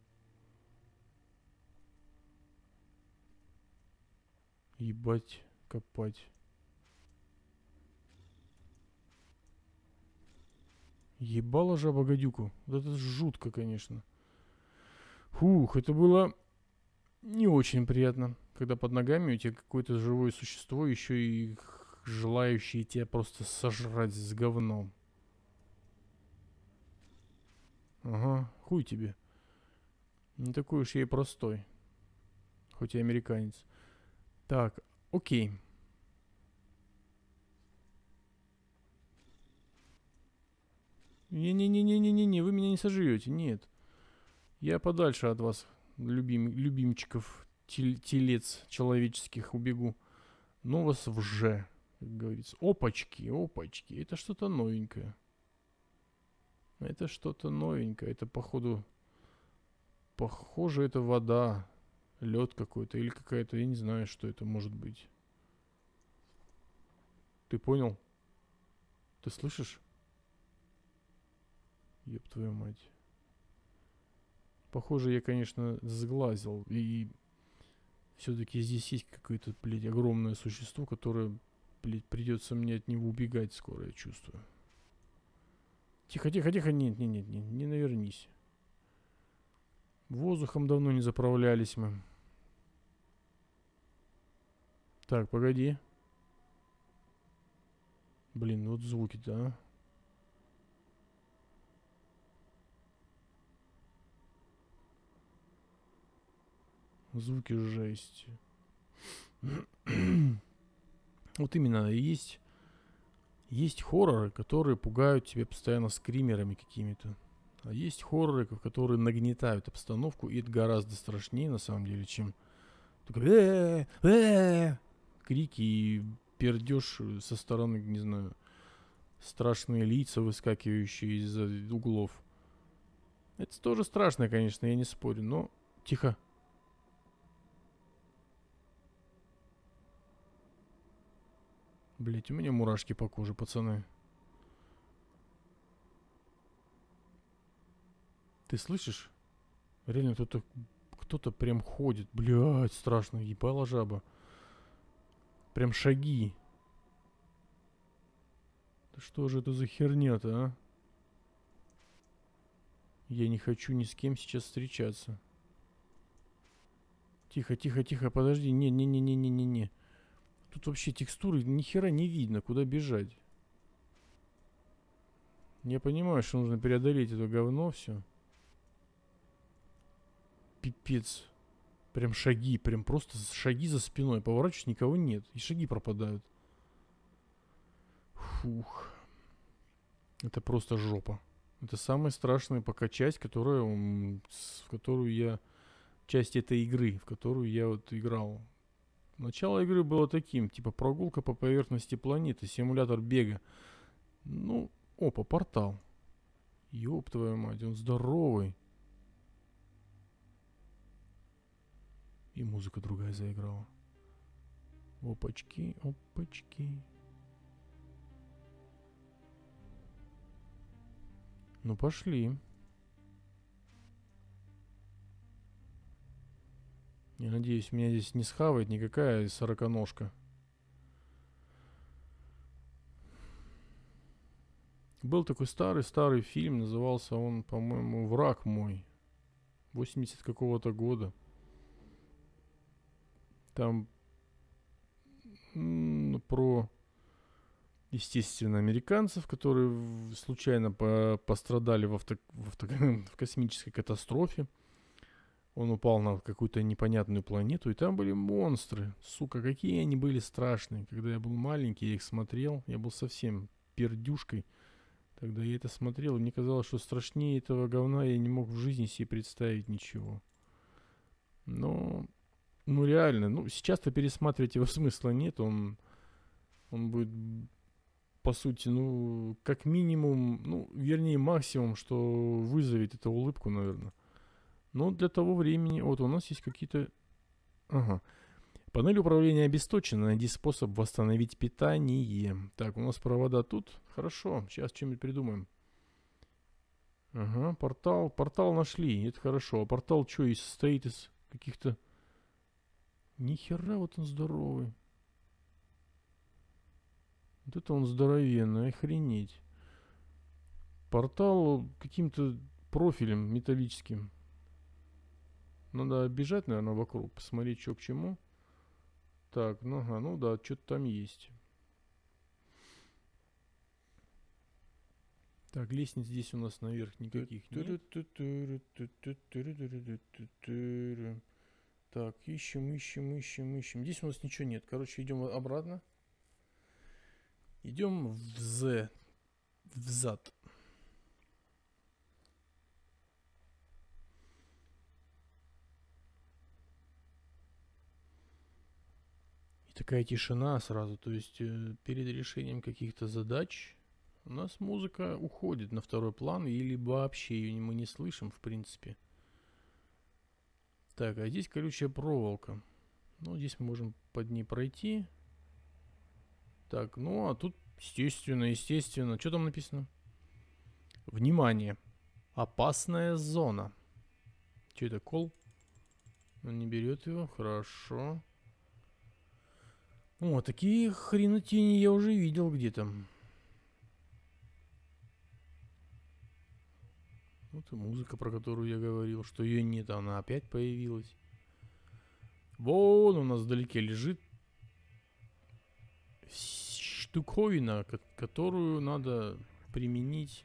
Ебать, копать. Ебало жаба гадюку. Вот это жутко, конечно. Фух, это было не очень приятно, когда под ногами у тебя какое-то живое существо, еще и желающее тебя просто сожрать с говном. Ага, хуй тебе. Не такой уж я и простой. Хоть и американец. Так, окей. Не-не-не-не-не-не, вы меня не сожрете, нет. Я подальше от вас, любимчиков, телец человеческих, убегу. Ну вас вже, как говорится. Опачки, опачки, это что-то новенькое. Это что-то новенькое, это походу... Похоже, это вода, лед какой-то или какая-то, я не знаю, что это может быть. Ты понял? Ты слышишь? Ёб твою мать. Похоже, я, конечно, сглазил. И все-таки здесь есть какое-то, блядь, огромное существо, которое, блядь, придется мне от него убегать скоро, я чувствую. Тихо, тихо, тихо. Нет, нет, нет, нет, не навернись. Воздухом давно не заправлялись мы. Так, погоди. Блин, вот звуки-то, а. Звуки жести. Вот именно, есть хорроры, которые пугают тебя постоянно скримерами какими-то. А есть хорроры, которые нагнетают обстановку, и это гораздо страшнее, на самом деле, чем такой крики и пердеж со стороны, не знаю, страшные лица, выскакивающие из углов. Это тоже страшно, конечно, я не спорю, но... Тихо. Блять, у меня мурашки по коже, пацаны. Ты слышишь? Реально кто-то прям ходит. Блять, страшно. Ебала жаба. Прям шаги. Да что же это за херня-то, а? Я не хочу ни с кем сейчас встречаться. Тихо, тихо, тихо, подожди. Не. Тут вообще текстуры ни хера не видно, куда бежать. Я понимаю, что нужно преодолеть это говно все. Пипец. Прям шаги, прям просто шаги за спиной. Поворачиваюсь, никого нет. И шаги пропадают. Фух. Это просто жопа. Это самая страшная пока часть, в которую я... Часть этой игры, в которую я вот играл. Начало игры было таким, типа прогулка по поверхности планеты, симулятор бега. Ну, опа, портал. Ёб твою мать, он здоровый. И музыка другая заиграла. Опачки, опачки. Ну, пошли. Я надеюсь, меня здесь не схавает никакая сороконожка. Был такой старый фильм, назывался он, по-моему, «Враг мой». 80 какого-то года. Там про, естественно, американцев, которые случайно пострадали в космической катастрофе. Он упал на какую-то непонятную планету, и там были монстры. Сука, какие они были страшные. Когда я был маленький, я их смотрел. Я был совсем пердюшкой. Тогда я это смотрел, и мне казалось, что страшнее этого говна я не мог в жизни себе представить ничего. Но, ну реально, ну сейчас-то пересматривать его смысла нет. Он будет, по сути, ну, как минимум, ну, вернее, максимум, что вызовет это улыбку, наверное. Но для того времени... Вот у нас есть какие-то... Ага. Панель управления обесточена. Найди способ восстановить питание. Так, у нас провода тут. Хорошо. Сейчас что-нибудь придумаем. Ага, портал. Портал нашли. Это хорошо. А портал что, состоит из каких-то... Нихера вот он здоровый. Вот это он здоровенный. Охренеть. Портал каким-то профилем металлическим. Надо оббежать, наверное, вокруг, посмотреть, что к чему. Так, ну, ага, ну да, что-то там есть. Так, лестниц здесь у нас наверх никаких нет. Так, ищем. Здесь у нас ничего нет. Короче, идем обратно. Идем взад. Такая тишина сразу, то есть перед решением каких-то задач у нас музыка уходит на второй план, или вообще ее мы не слышим, в принципе. Так, а здесь колючая проволока. Ну, здесь мы можем под ней пройти. Так, ну, а тут, естественно. Что там написано? Внимание! Опасная зона. Что это, кол? Он не берет его, хорошо. О, такие хренотени я уже видел где-то. Вот и музыка, про которую я говорил, что ее нет, она опять появилась. Вон у нас вдалеке лежит штуковина, которую надо применить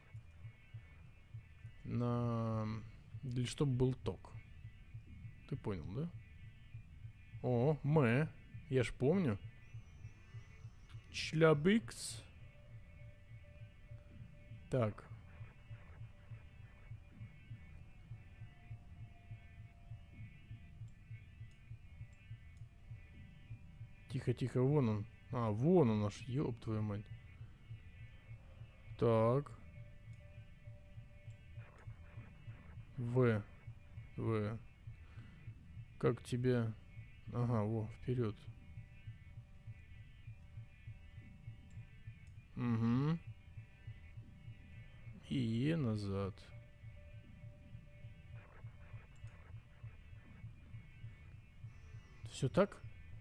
для чтобы был ток. Ты понял, да? О, я ж помню. Члябикс. Так. Тихо, тихо, вон он. Вон он наш, ёб твою мать. Так. В. Как тебе? Ага, вперед. Угу. И назад. Все так?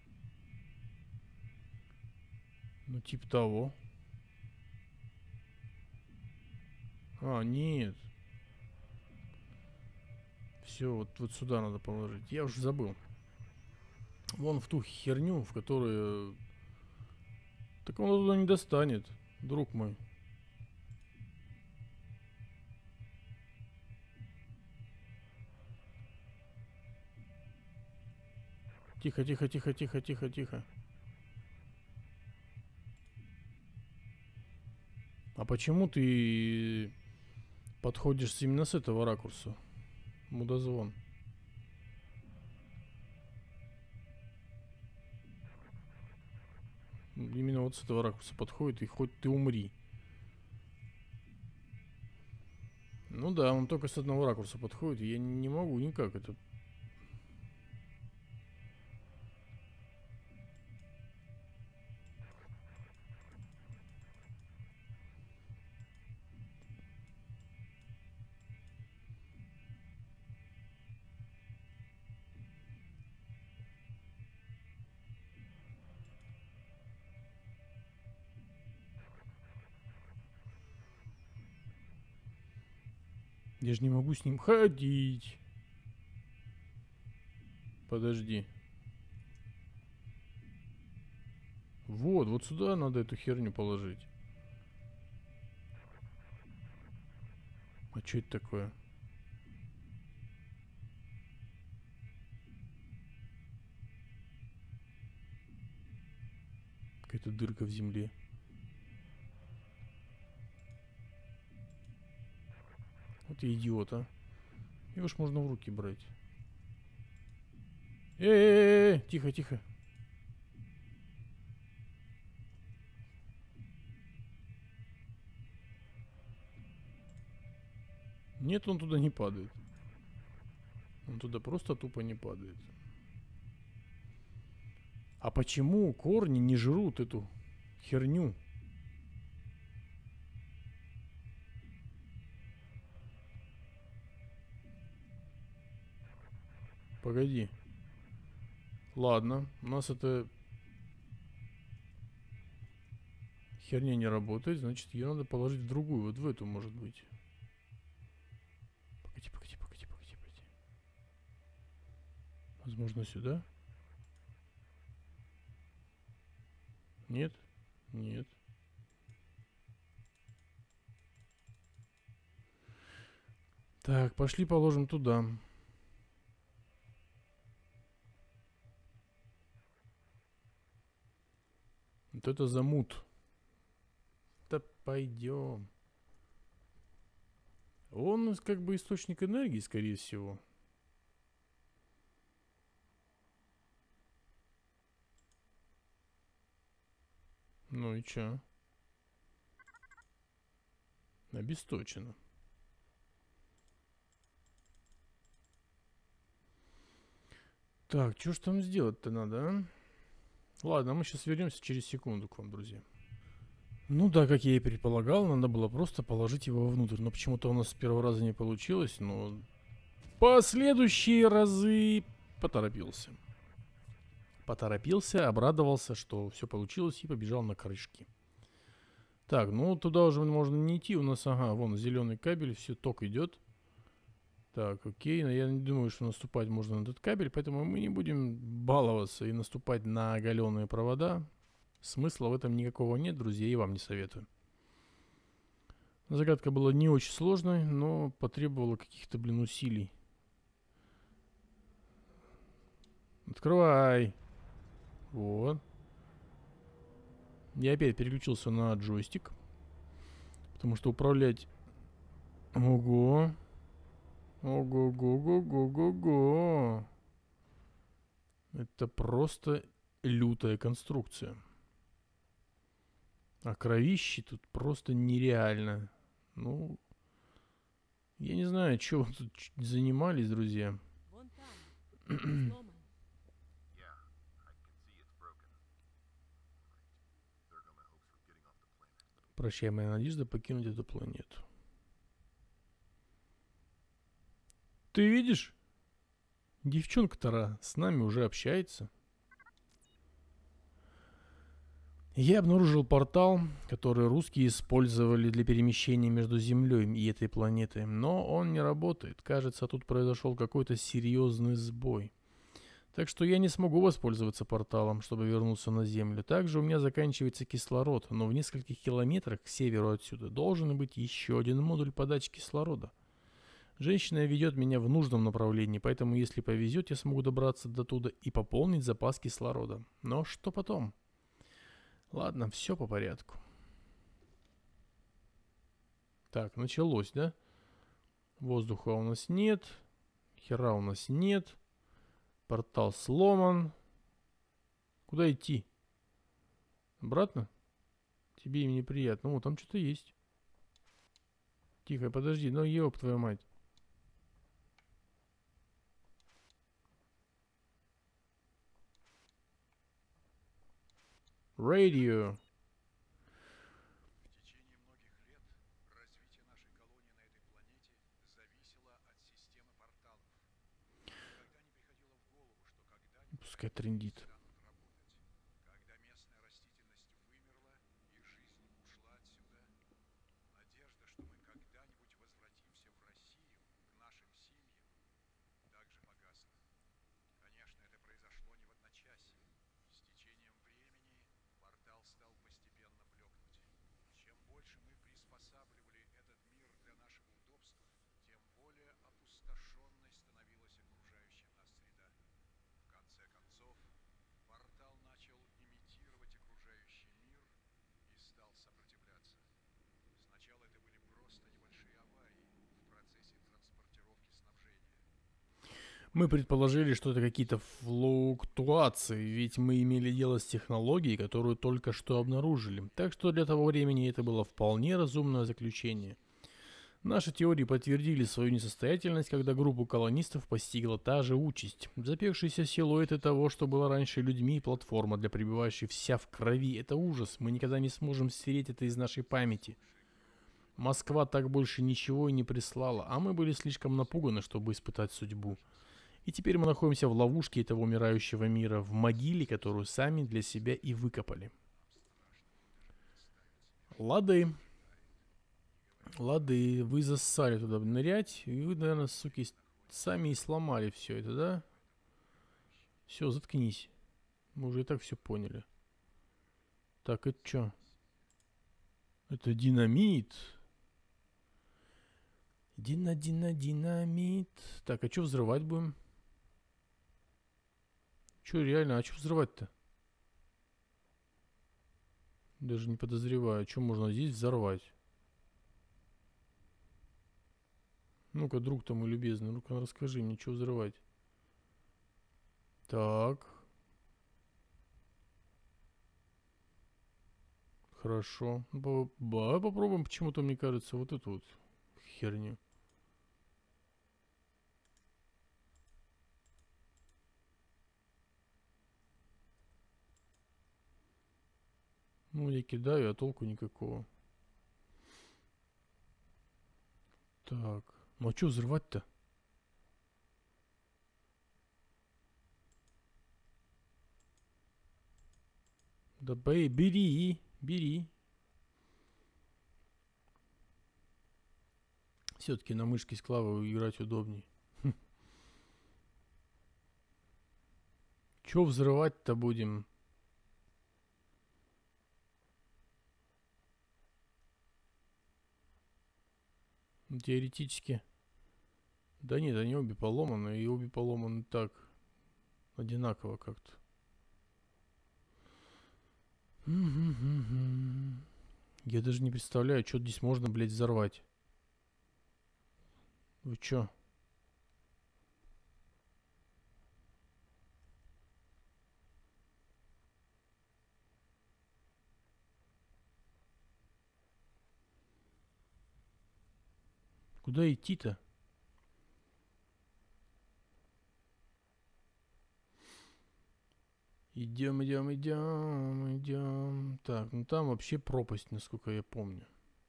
Ну, типа того. Нет. Все, вот сюда надо положить. Я уже забыл. Вон в ту херню, в которую... Так он туда не достанет, друг мой. Тихо, тихо, тихо, тихо, тихо, тихо. А почему ты подходишь именно с этого ракурса? Мудозвон. Именно вот с этого ракурса подходит, и хоть ты умри. Ну да, он только с одного ракурса подходит, и я не могу никак это... Я же не могу с ним ходить. Подожди. Вот сюда надо эту херню положить. А что это такое? Какая-то дырка в земле. Вот я идиот, а. Его ж можно в руки брать. Тихо, тихо. Нет, он туда не падает. Он туда просто тупо не падает. А почему корни не жрут эту херню? Погоди. Ладно, у нас эта херня не работает, значит ее надо положить в другую, вот в эту, может быть. Погоди. Возможно, сюда? Нет? Нет. Так, пошли положим туда. Вот это замут. Да пойдем. Он как бы источник энергии, скорее всего. Ну и чё? Обесточено. Так, что ж там сделать-то надо, а? Ладно, мы сейчас вернемся через секунду к вам, друзья. Ну да, как я и предполагал, надо было просто положить его внутрь. Но почему-то у нас с первого раза не получилось, но последующие разы поторопился. Обрадовался, что все получилось, и побежал на крышки. Так, ну туда уже можно не идти. У нас, вон зеленый кабель, все, ток идет. Так, окей, но я не думаю, что наступать можно на этот кабель, поэтому мы не будем баловаться и наступать на оголенные провода. Смысла в этом никакого нет, друзья, и вам не советую. Загадка была не очень сложной, но потребовала каких-то, усилий. Открывай. Вот. Я опять переключился на джойстик, потому что управлять... Ого. Ого-го-го-го-го-го. Это просто лютая конструкция. А кровищи тут просто нереально. Ну, я не знаю, что вы тут занимались, друзья. Вон там. Сломан. Прощай, моя надежда покинуть эту планету. Ты видишь? Девчонка-то с нами уже общается. Я обнаружил портал, который русские использовали для перемещения между Землей и этой планетой, но он не работает. Кажется, тут произошел какой-то серьезный сбой. Так что я не смогу воспользоваться порталом, чтобы вернуться на Землю. Также у меня заканчивается кислород, но в нескольких километрах к северу отсюда должен быть еще один модуль подачи кислорода. Женщина ведет меня в нужном направлении, поэтому если повезет, я смогу добраться до туда и пополнить запас кислорода. Но что потом? Ладно, все по порядку. Так, началось, да? Воздуха у нас нет. Хера у нас нет. Портал сломан. Куда идти? Обратно? Тебе им неприятно. О, там что-то есть. Тихо, подожди. Ну, ёб твою мать. Радио. В течение многих лет развитие нашей колонии на этой планете зависело от системы порталов. Никогда не приходило в голову, что когда-нибудь Пускай трендит. станут работать. Когда местная растительность вымерла и жизнь ушла отсюда, надежда, что мы когда-нибудь возвратимся в Россию, к нашим семьям, также погасла. Конечно, это произошло не в одночасье. С течением времени портал стал постепенно блекнуть. Чем больше мы приспосабливали этот мир для нашего удобства, тем более опустошенной становилась окружающая нас среда. В конце концов, портал начал имитировать окружающий мир и стал сопротивляться. Сначала это были просто небольшие аварии в процессе транспортировки снабжения. Мы предположили, что это какие-то флуктуации, ведь мы имели дело с технологией, которую только что обнаружили. Так что для того времени это было вполне разумное заключение. Наши теории подтвердили свою несостоятельность, когда группу колонистов постигла та же участь. Запекшиеся силуэты того, что было раньше людьми, и платформа для пребывающей вся в крови. Это ужас. Мы никогда не сможем стереть это из нашей памяти. Москва так больше ничего и не прислала, а мы были слишком напуганы, чтобы испытать судьбу. И теперь мы находимся в ловушке этого умирающего мира, в могиле, которую сами для себя и выкопали. Лады. Лады, вы зассали туда нырять, и вы, наверное, суки, сами и сломали все это, да? Все, заткнись. Мы уже и так все поняли. Так, это что? Это динамит. Динамит. Так, а что взрывать будем? Че, реально, а что взрывать-то? Даже не подозреваю, что можно здесь взорвать. Ну-ка, друг ты мой любезный, ну-ка расскажи мне, что взрывать. Так. Хорошо. Попробуем почему-то, мне кажется, вот эту вот херню. Ну, я кидаю, а толку никакого. Так. Ну, а что взрывать-то? Да бери, бери. Все-таки на мышке с клавой играть удобней. Че взрывать-то будем? Теоретически. Да нет, они обе поломаны, и обе поломаны так. Одинаково как-то. Я даже не представляю, что здесь можно, блядь, взорвать. Вы чё? Куда идти-то? Идем, идем, идем, идем. Так, ну там вообще пропасть, насколько я помню.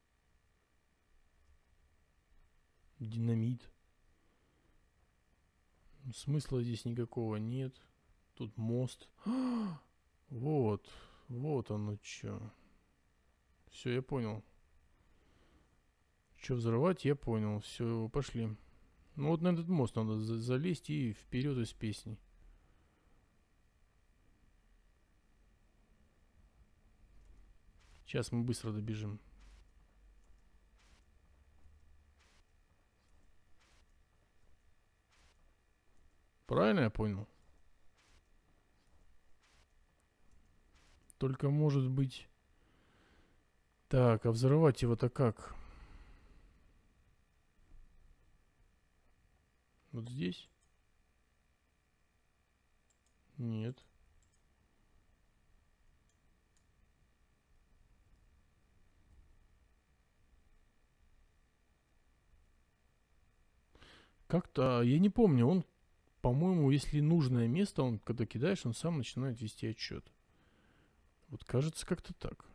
Динамит. Смысла здесь никакого нет. Тут мост. Вот. Вот оно чё. Все, я понял. Что взрывать, я понял. Все, пошли. Ну вот на этот мост надо залезть и вперед из песни. Сейчас мы быстро добежим. Правильно я понял? Только может быть... Так, а взрывать его-то как? Вот здесь? Нет. Как-то, я не помню, он, по-моему, если нужное место, он, когда кидаешь, он сам начинает вести отчет. Вот кажется, как-то так.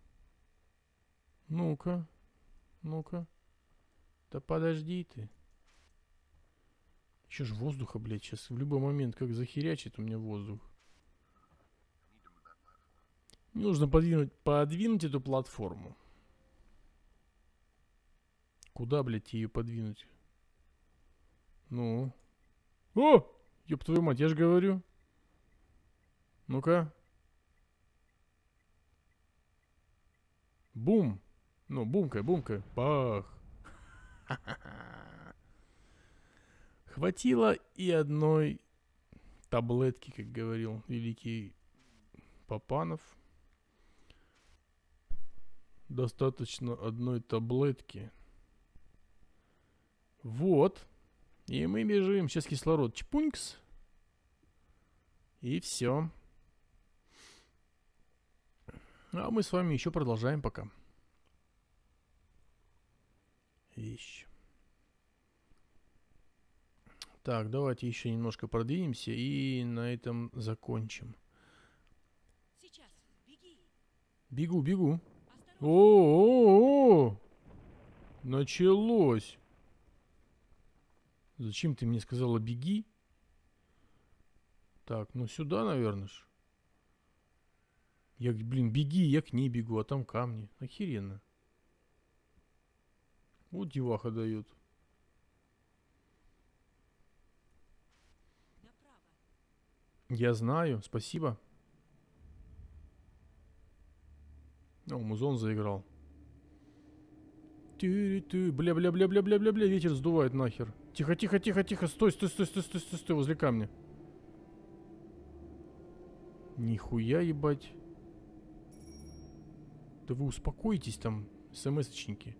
Ну-ка, ну-ка. Да подожди ты. Че ж воздуха, блядь, сейчас в любой момент как захерячит у меня воздух. Мне нужно подвинуть эту платформу. Куда, блядь, ее подвинуть? Ну. О! Ёб твою мать, я же говорю. Ну-ка. Бум. Ну, бумкай, бумкай. Бах. Хватило и одной таблетки, как говорил великий Папанов. Достаточно одной таблетки. Вот. И мы бежим. Сейчас кислород. Чпунькс. И все. А мы с вами еще продолжаем пока. Вещь. Так, давайте еще немножко продвинемся и на этом закончим. Сейчас. Беги. Бегу, бегу. Осторожно. О-о-о! Началось. Зачем ты мне сказала беги? Так, ну сюда, наверное ж. Я, блин, беги, я к ней бегу, а там камни. Охеренно. Вот деваха дает. Направо. Я знаю, спасибо. О, музон заиграл. Тю-тю, бля-бля-бля-бля-бля-бля-бля, ветер сдувает нахер. Тихо, тихо, тихо, тихо, стой, стой, стой, стой, стой, стой, стой, возле камня. Нихуя, ебать. Да вы успокойтесь там, смс-очники.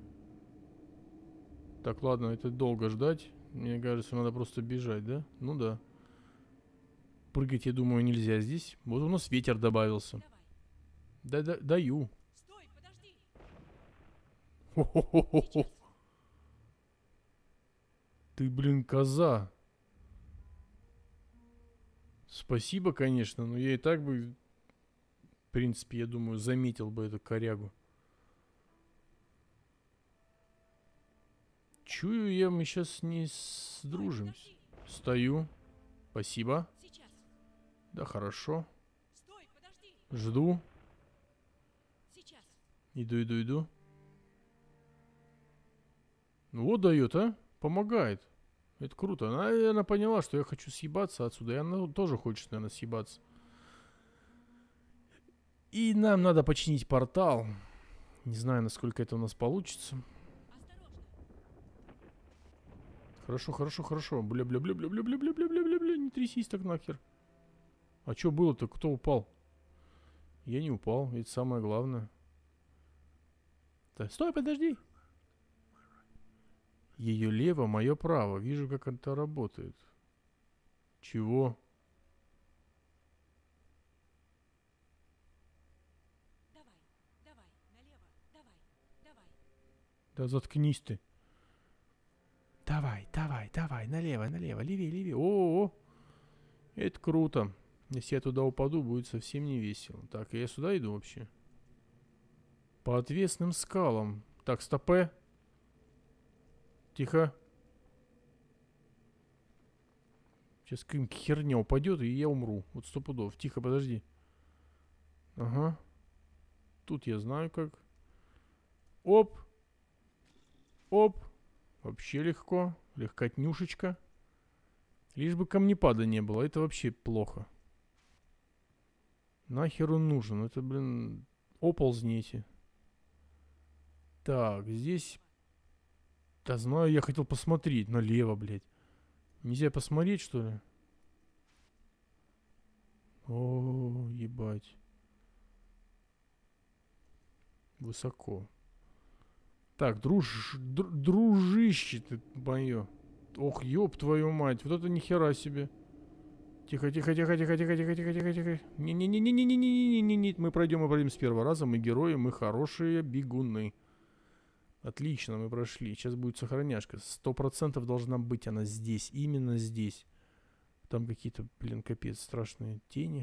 Так, ладно, это долго ждать. Мне кажется, надо просто бежать, да? Ну да. Прыгать, я думаю, нельзя здесь. Вот у нас ветер добавился. Давай. Даю. Стой, подожди. Хо-хо-хо-хо. Ты, блин, коза. Спасибо, конечно, но я и так бы, в принципе, я думаю, заметил бы эту корягу. Чую я, мы сейчас не сдружимся. Стой, Стою. Спасибо. подожди. Сейчас. Да, хорошо. Стой, подожди. Жду. Сейчас. Иду, иду, иду. Вот дает, а? Помогает. Это круто. Она, наверное, поняла, что я хочу съебаться отсюда. И она тоже хочет, наверное, съебаться. И нам надо починить портал. Не знаю, насколько это у нас получится. Осторожно. Хорошо, хорошо, хорошо. Бля-бля-бля-бля-бля-бля-бля-бля-бля-бля. Не трясись так нахер. А что было-то? Кто упал? Я не упал. Это самое главное. Стой, подожди. Ее лево, мое право. Вижу, как это работает. Чего? Давай, давай, налево, давай, давай. Да заткнись ты. Давай, давай, давай, налево, налево, левее, левее. О, это круто. Если я туда упаду, будет совсем не весело. Так, я сюда иду вообще. По отвесным скалам. Так, стопэ. Тихо. Сейчас какая-нибудь херня упадет, и я умру. Вот 100 пудов. Тихо, подожди. Ага. Тут я знаю как. Оп. Оп. Вообще легко. Легкотнюшечка. Лишь бы камнепада не было. Это вообще плохо. Нахер он нужен? Это, блин, оползни эти. Так, здесь... Да знаю, я хотел посмотреть. Налево, блядь. Нельзя посмотреть, что ли? О, ебать. Высоко. Так, дружище ты мое. Ох, ёб твою мать. Вот это нихера себе. Тихо, тихо, тихо, тихо, тихо, тихо, тихо, тихо, тихо. Не-не-не-не-не-не-не-не-не. Мы пройдем с первого раза. Мы герои, мы хорошие бегуны. Отлично, мы прошли. Сейчас будет сохраняшка. 100% должна быть она здесь. Именно здесь. Там какие-то, блин, капец, страшные тени.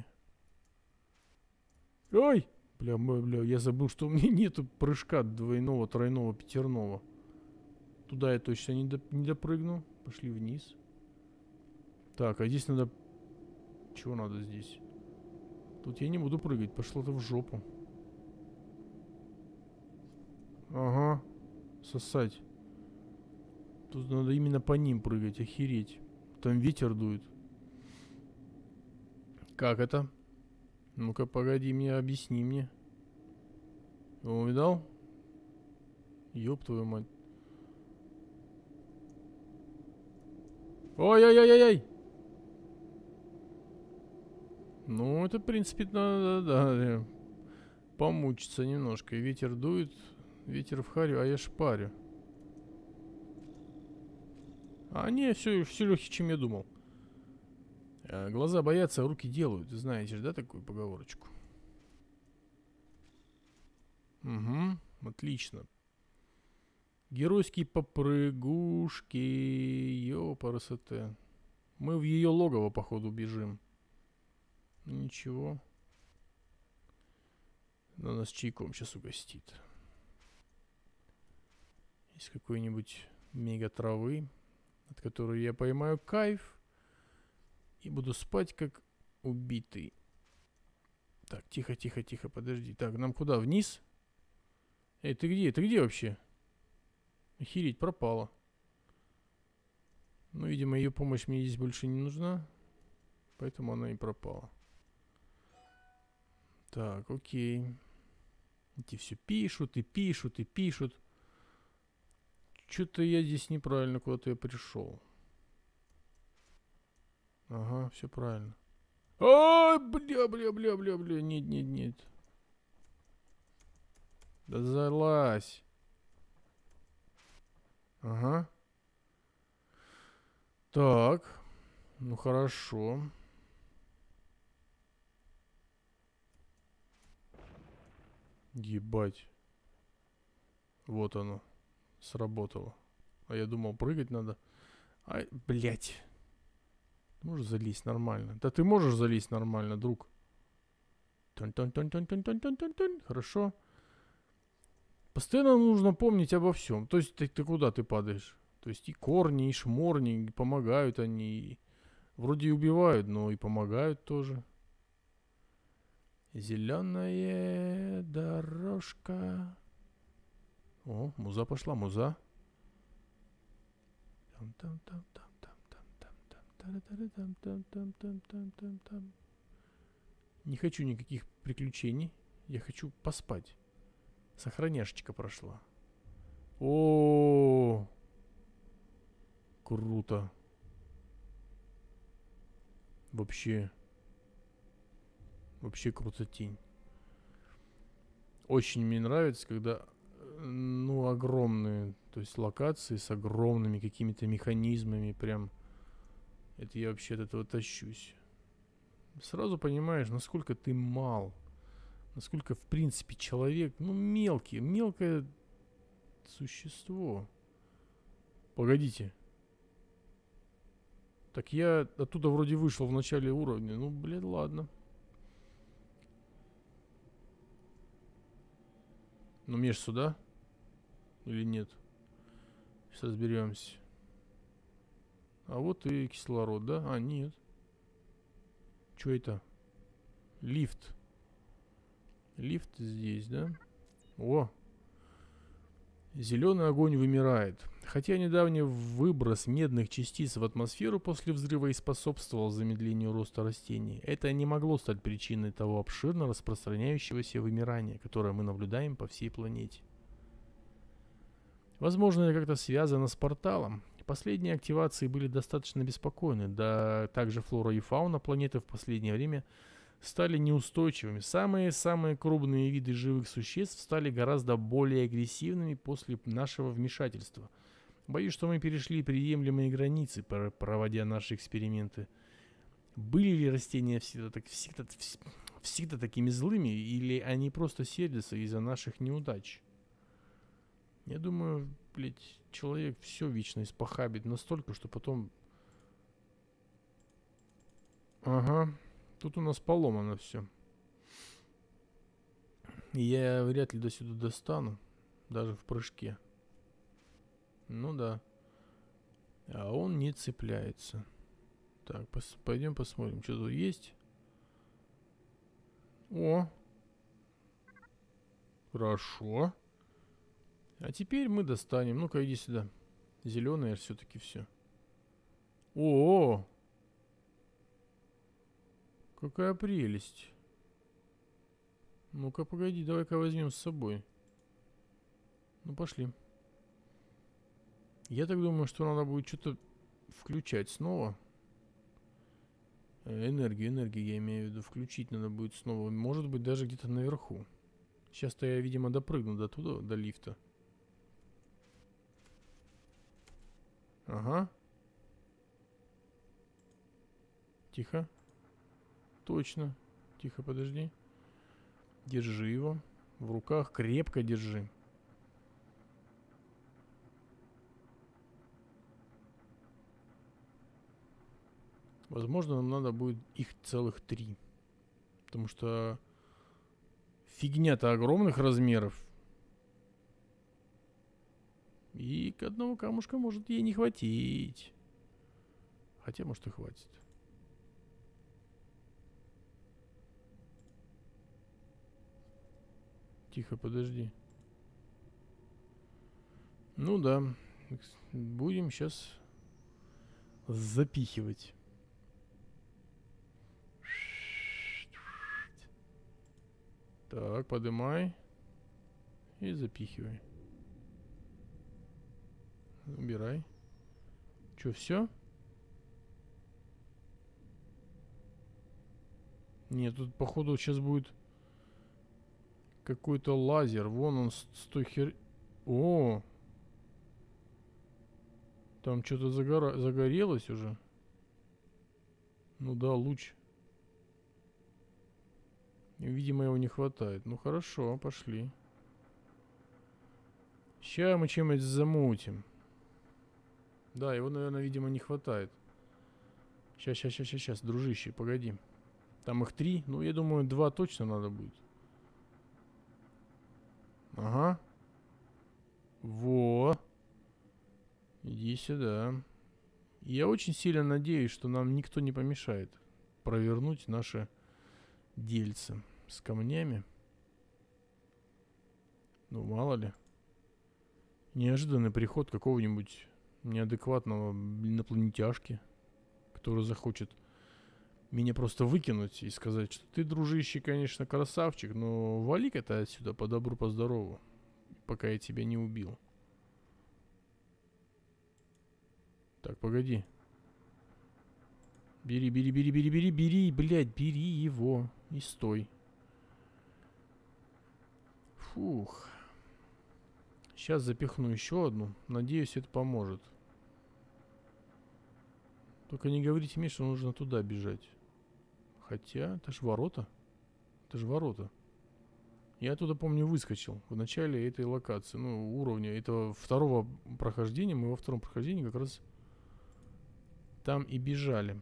Ой! Бля, я забыл, что у меня нету прыжка двойного, тройного, пятерного. Туда я точно не допрыгну. Пошли вниз. Так, а здесь надо... Чего надо здесь? Тут я не буду прыгать. Пошло ты в жопу. Ага. Сосать. Тут надо именно по ним прыгать. Охереть. Там ветер дует. Как это? Ну-ка, погоди мне, объясни мне. Увидал? Ёб твою мать. Ой-ой-ой-ой-ой! Ну, это, в принципе, надо, да, помучиться немножко. Ветер дует, ветер в харю, а я шпарю. А не, все легче, чем я думал. Глаза боятся, а руки делают. Знаете же, да, такую поговорочку? Угу, отлично. Геройские попрыгушки. Ёпарасоте. Мы в ее логово, походу, бежим. Ничего. Она нас чайком сейчас угостит. Из какой-нибудь мега травы, от которой я поймаю кайф. И буду спать как убитый. Так, тихо, тихо, тихо, подожди. Так, нам куда? Вниз? Эй, ты где? Ты где вообще? Охереть, пропала. Ну, видимо, ее помощь мне здесь больше не нужна. Поэтому она и пропала. Так, окей. Эти все пишут и пишут и пишут. Что-то я здесь неправильно куда-то я пришел. Ага, все правильно. Ой, бля. Нет. Да залазь. Ага. Так. Ну хорошо. Ебать. Вот оно. Сработало. А я думал, прыгать надо. Ай, блять. Можешь залезть нормально? Да ты можешь залезть нормально, друг. Тон-тон-тон-тон-тон-тон-тон-тон. Хорошо. Постоянно нужно помнить обо всем. То есть ты куда ты падаешь? То есть и корни, и шморни, и помогают они. Вроде и убивают, но и помогают тоже. Зеленая дорожка. О, муза пошла, муза. Там-там-там-там-там-там-там-там-там-там-там-там-там. Не хочу никаких приключений. Я хочу поспать. Сохраняшечка прошла. О, круто. Вообще крутотень. Очень мне нравится, когда, ну, огромные, то есть локации с огромными какими-то механизмами, прям, это я вообще от этого тащусь. Сразу понимаешь, насколько ты мал, насколько, в принципе, человек, ну, мелкое существо. Погодите. Так я оттуда вроде вышел в начале уровня. Ну, блин, ладно. Ну, мне ж сюда? Или нет? Сейчас разберемся. А вот и кислород, да? А, нет. Что это? Лифт. Лифт здесь, да? О! Зеленый огонь вымирает. Хотя недавний выброс медных частиц в атмосферу после взрыва и способствовал замедлению роста растений, это не могло стать причиной того обширно распространяющегося вымирания, которое мы наблюдаем по всей планете. Возможно, это как-то связано с порталом. Последние активации были достаточно беспокойны, да также флора и фауна планеты в последнее время стали неустойчивыми. Самые крупные виды живых существ стали гораздо более агрессивными после нашего вмешательства. Боюсь, что мы перешли приемлемые границы, проводя наши эксперименты. Были ли растения всегда такими злыми, или они просто сердятся из-за наших неудач? Я думаю, блядь, человек все вечно испохабит настолько, что потом... Ага, тут у нас поломано все. Я вряд ли до сюда достану, даже в прыжке. Ну да. А он не цепляется. Так, пойдем посмотрим, что тут есть. О! Хорошо. А теперь мы достанем. Ну-ка, иди сюда. Зеленое все-таки все. О! Какая прелесть. Ну-ка, погоди, давай-ка возьмем с собой. Ну, пошли. Я так думаю, что надо будет что-то включать снова. Энергию я имею в виду. Включить надо будет снова. Может быть, даже где-то наверху. Сейчас-то я, видимо, допрыгну до туда, до лифта. Ага. Тихо. Точно. Тихо, подожди. Держи его. В руках крепко держи. Возможно, нам надо будет их целых 3. Потому что фигня-то огромных размеров. И к одного камушка может ей не хватить. Хотя, может, и хватит. Тихо, подожди. Ну да. Будем сейчас запихивать. Так, подымай. И запихивай. Убирай. Че, все? Нет, тут походу сейчас будет какой-то лазер. Вон он с той хер... О! Там что-то загорелось уже. Ну да, луч. Видимо, его не хватает. Ну хорошо, пошли. Сейчас мы чем-нибудь замутим. Да, его, наверное, видимо, не хватает. Сейчас, дружище, погоди. Там их 3. Ну, я думаю, 2 точно надо будет. Ага. Во. Иди сюда. Я очень сильно надеюсь, что нам никто не помешает провернуть наше дельце с камнями. Ну, мало ли. Неожиданный приход какого-нибудь неадекватного инопланетяшки, который захочет меня просто выкинуть и сказать, что ты, дружище, конечно, красавчик, но вали-ка ты отсюда по добру, по здорову, пока я тебя не убил. Так, погоди. Бери, бери, бери, бери, бери, бери, блядь, бери его и стой. Фух. Сейчас запихну еще одну. Надеюсь, это поможет. Только не говорите мне, что нужно туда бежать. Хотя, это ж ворота. Это же ворота. Я оттуда, помню, выскочил в начале этой локации. Ну, уровня этого второго прохождения. Мы во втором прохождении как раз там и бежали.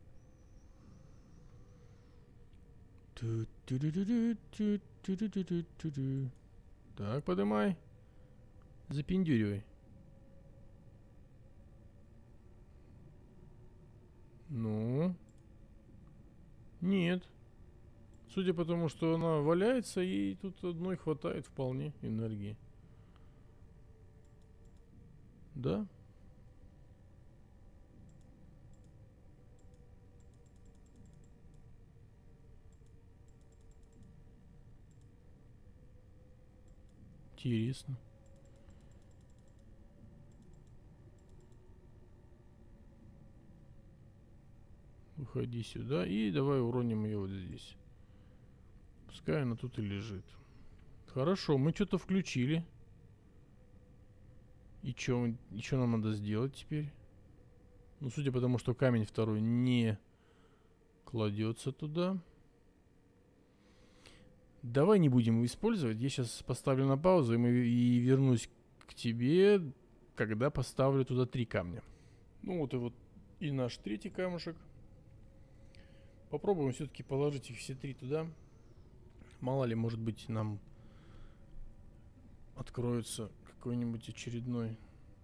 Так, подымай. Запиндюривай. Ну? Нет. Судя по тому, что она валяется, и тут одной хватает вполне энергии. Да? Интересно. Выходи сюда и давай уроним ее вот здесь. Пускай она тут и лежит. Хорошо, мы что-то включили. И что нам надо сделать теперь? Ну, судя по тому, что камень второй не кладется туда. Давай не будем его использовать. Я сейчас поставлю на паузу и вернусь к тебе, когда поставлю туда 3 камня. Ну вот и наш третий камушек. Попробуем все-таки положить их все 3 туда. Мало ли, может быть, нам откроется какой-нибудь очередной.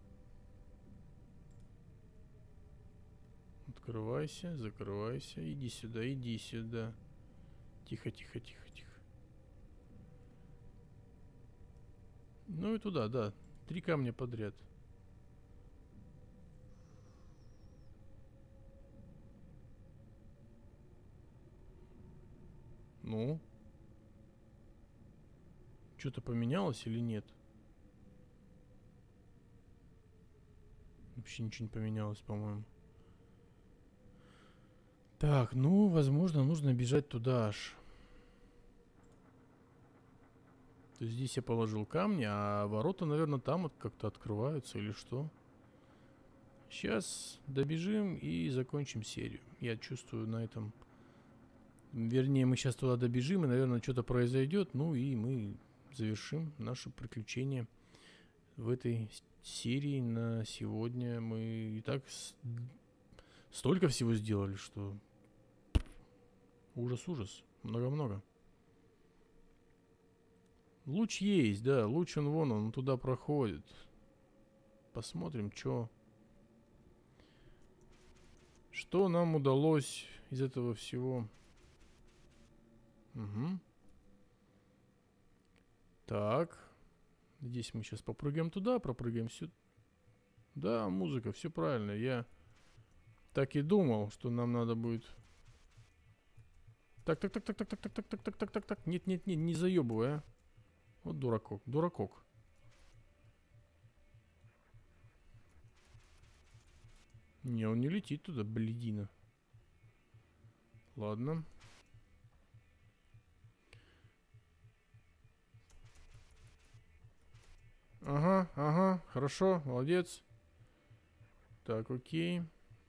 Открывайся, закрывайся. Иди сюда, иди сюда. Тихо, тихо, тихо, тихо. Ну и туда, да. 3 камня подряд. Ну? Что-то поменялось или нет? Вообще ничего не поменялось, по-моему. Так, ну, возможно, нужно бежать туда аж. То есть здесь я положил камни, а ворота, наверное, там вот как-то открываются или что. Сейчас добежим и закончим серию. Я чувствую на этом... Вернее, мы сейчас туда добежим, и, наверное, что-то произойдет. Ну и мы завершим наше приключение в этой серии на сегодня. Мы и так столько всего сделали, что... Ужас-ужас. Много-много. Луч есть, да. Луч он туда проходит. Посмотрим, что нам удалось из этого всего. Угу. Так. Здесь мы сейчас попрыгаем туда, пропрыгаем сюда. Да, музыка, все правильно. Я так и думал, что нам надо будет... Так. Нет, не заебывай, а. Вот дуракок. Не, он не летит туда, блядина. Ладно. Ага, хорошо, молодец. Так, окей.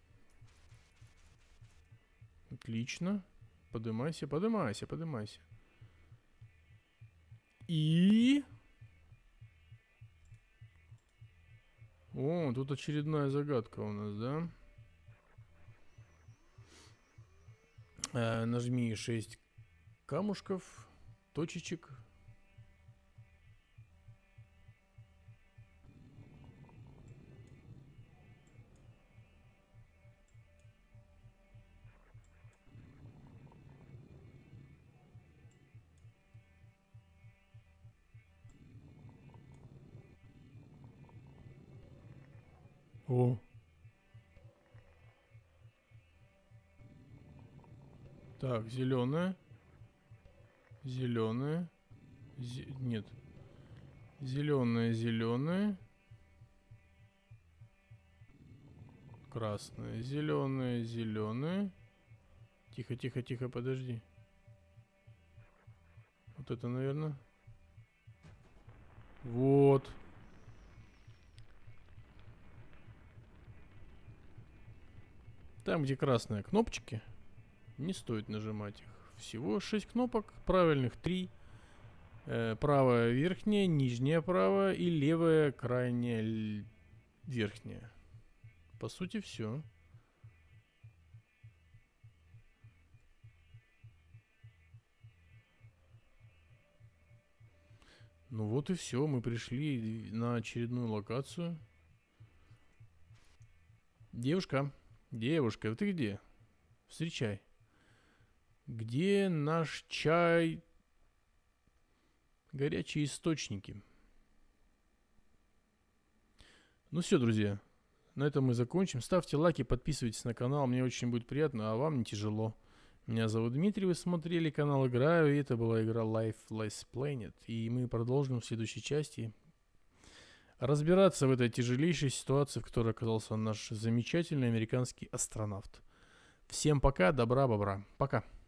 Отлично. Подымайся. И... О, тут очередная загадка у нас, да? Нажми 6 камушков, точечек. О. Так, зеленая. Зеленая. Нет. Зеленая, зеленая. Красная, зеленая, зеленая. Тихо, тихо, тихо, подожди. Вот это, наверное. Вот. Там, где красные кнопочки, не стоит нажимать их. Всего 6 кнопок, правильных 3. Правая верхняя, нижняя правая и левая крайняя верхняя. По сути, все. Ну вот и все. Мы пришли на очередную локацию. Девушка, девушка, ты где? Встречай. Где наш чай? Горячие источники. Ну все, друзья. На этом мы закончим. Ставьте лайки, подписывайтесь на канал. Мне очень будет приятно, а вам не тяжело. Меня зовут Дмитрий, вы смотрели канал Играю, и это была игра Life Less Planet. И мы продолжим в следующей части разбираться в этой тяжелейшей ситуации, в которой оказался наш замечательный американский астронавт. Всем пока, добра, бобра. Пока.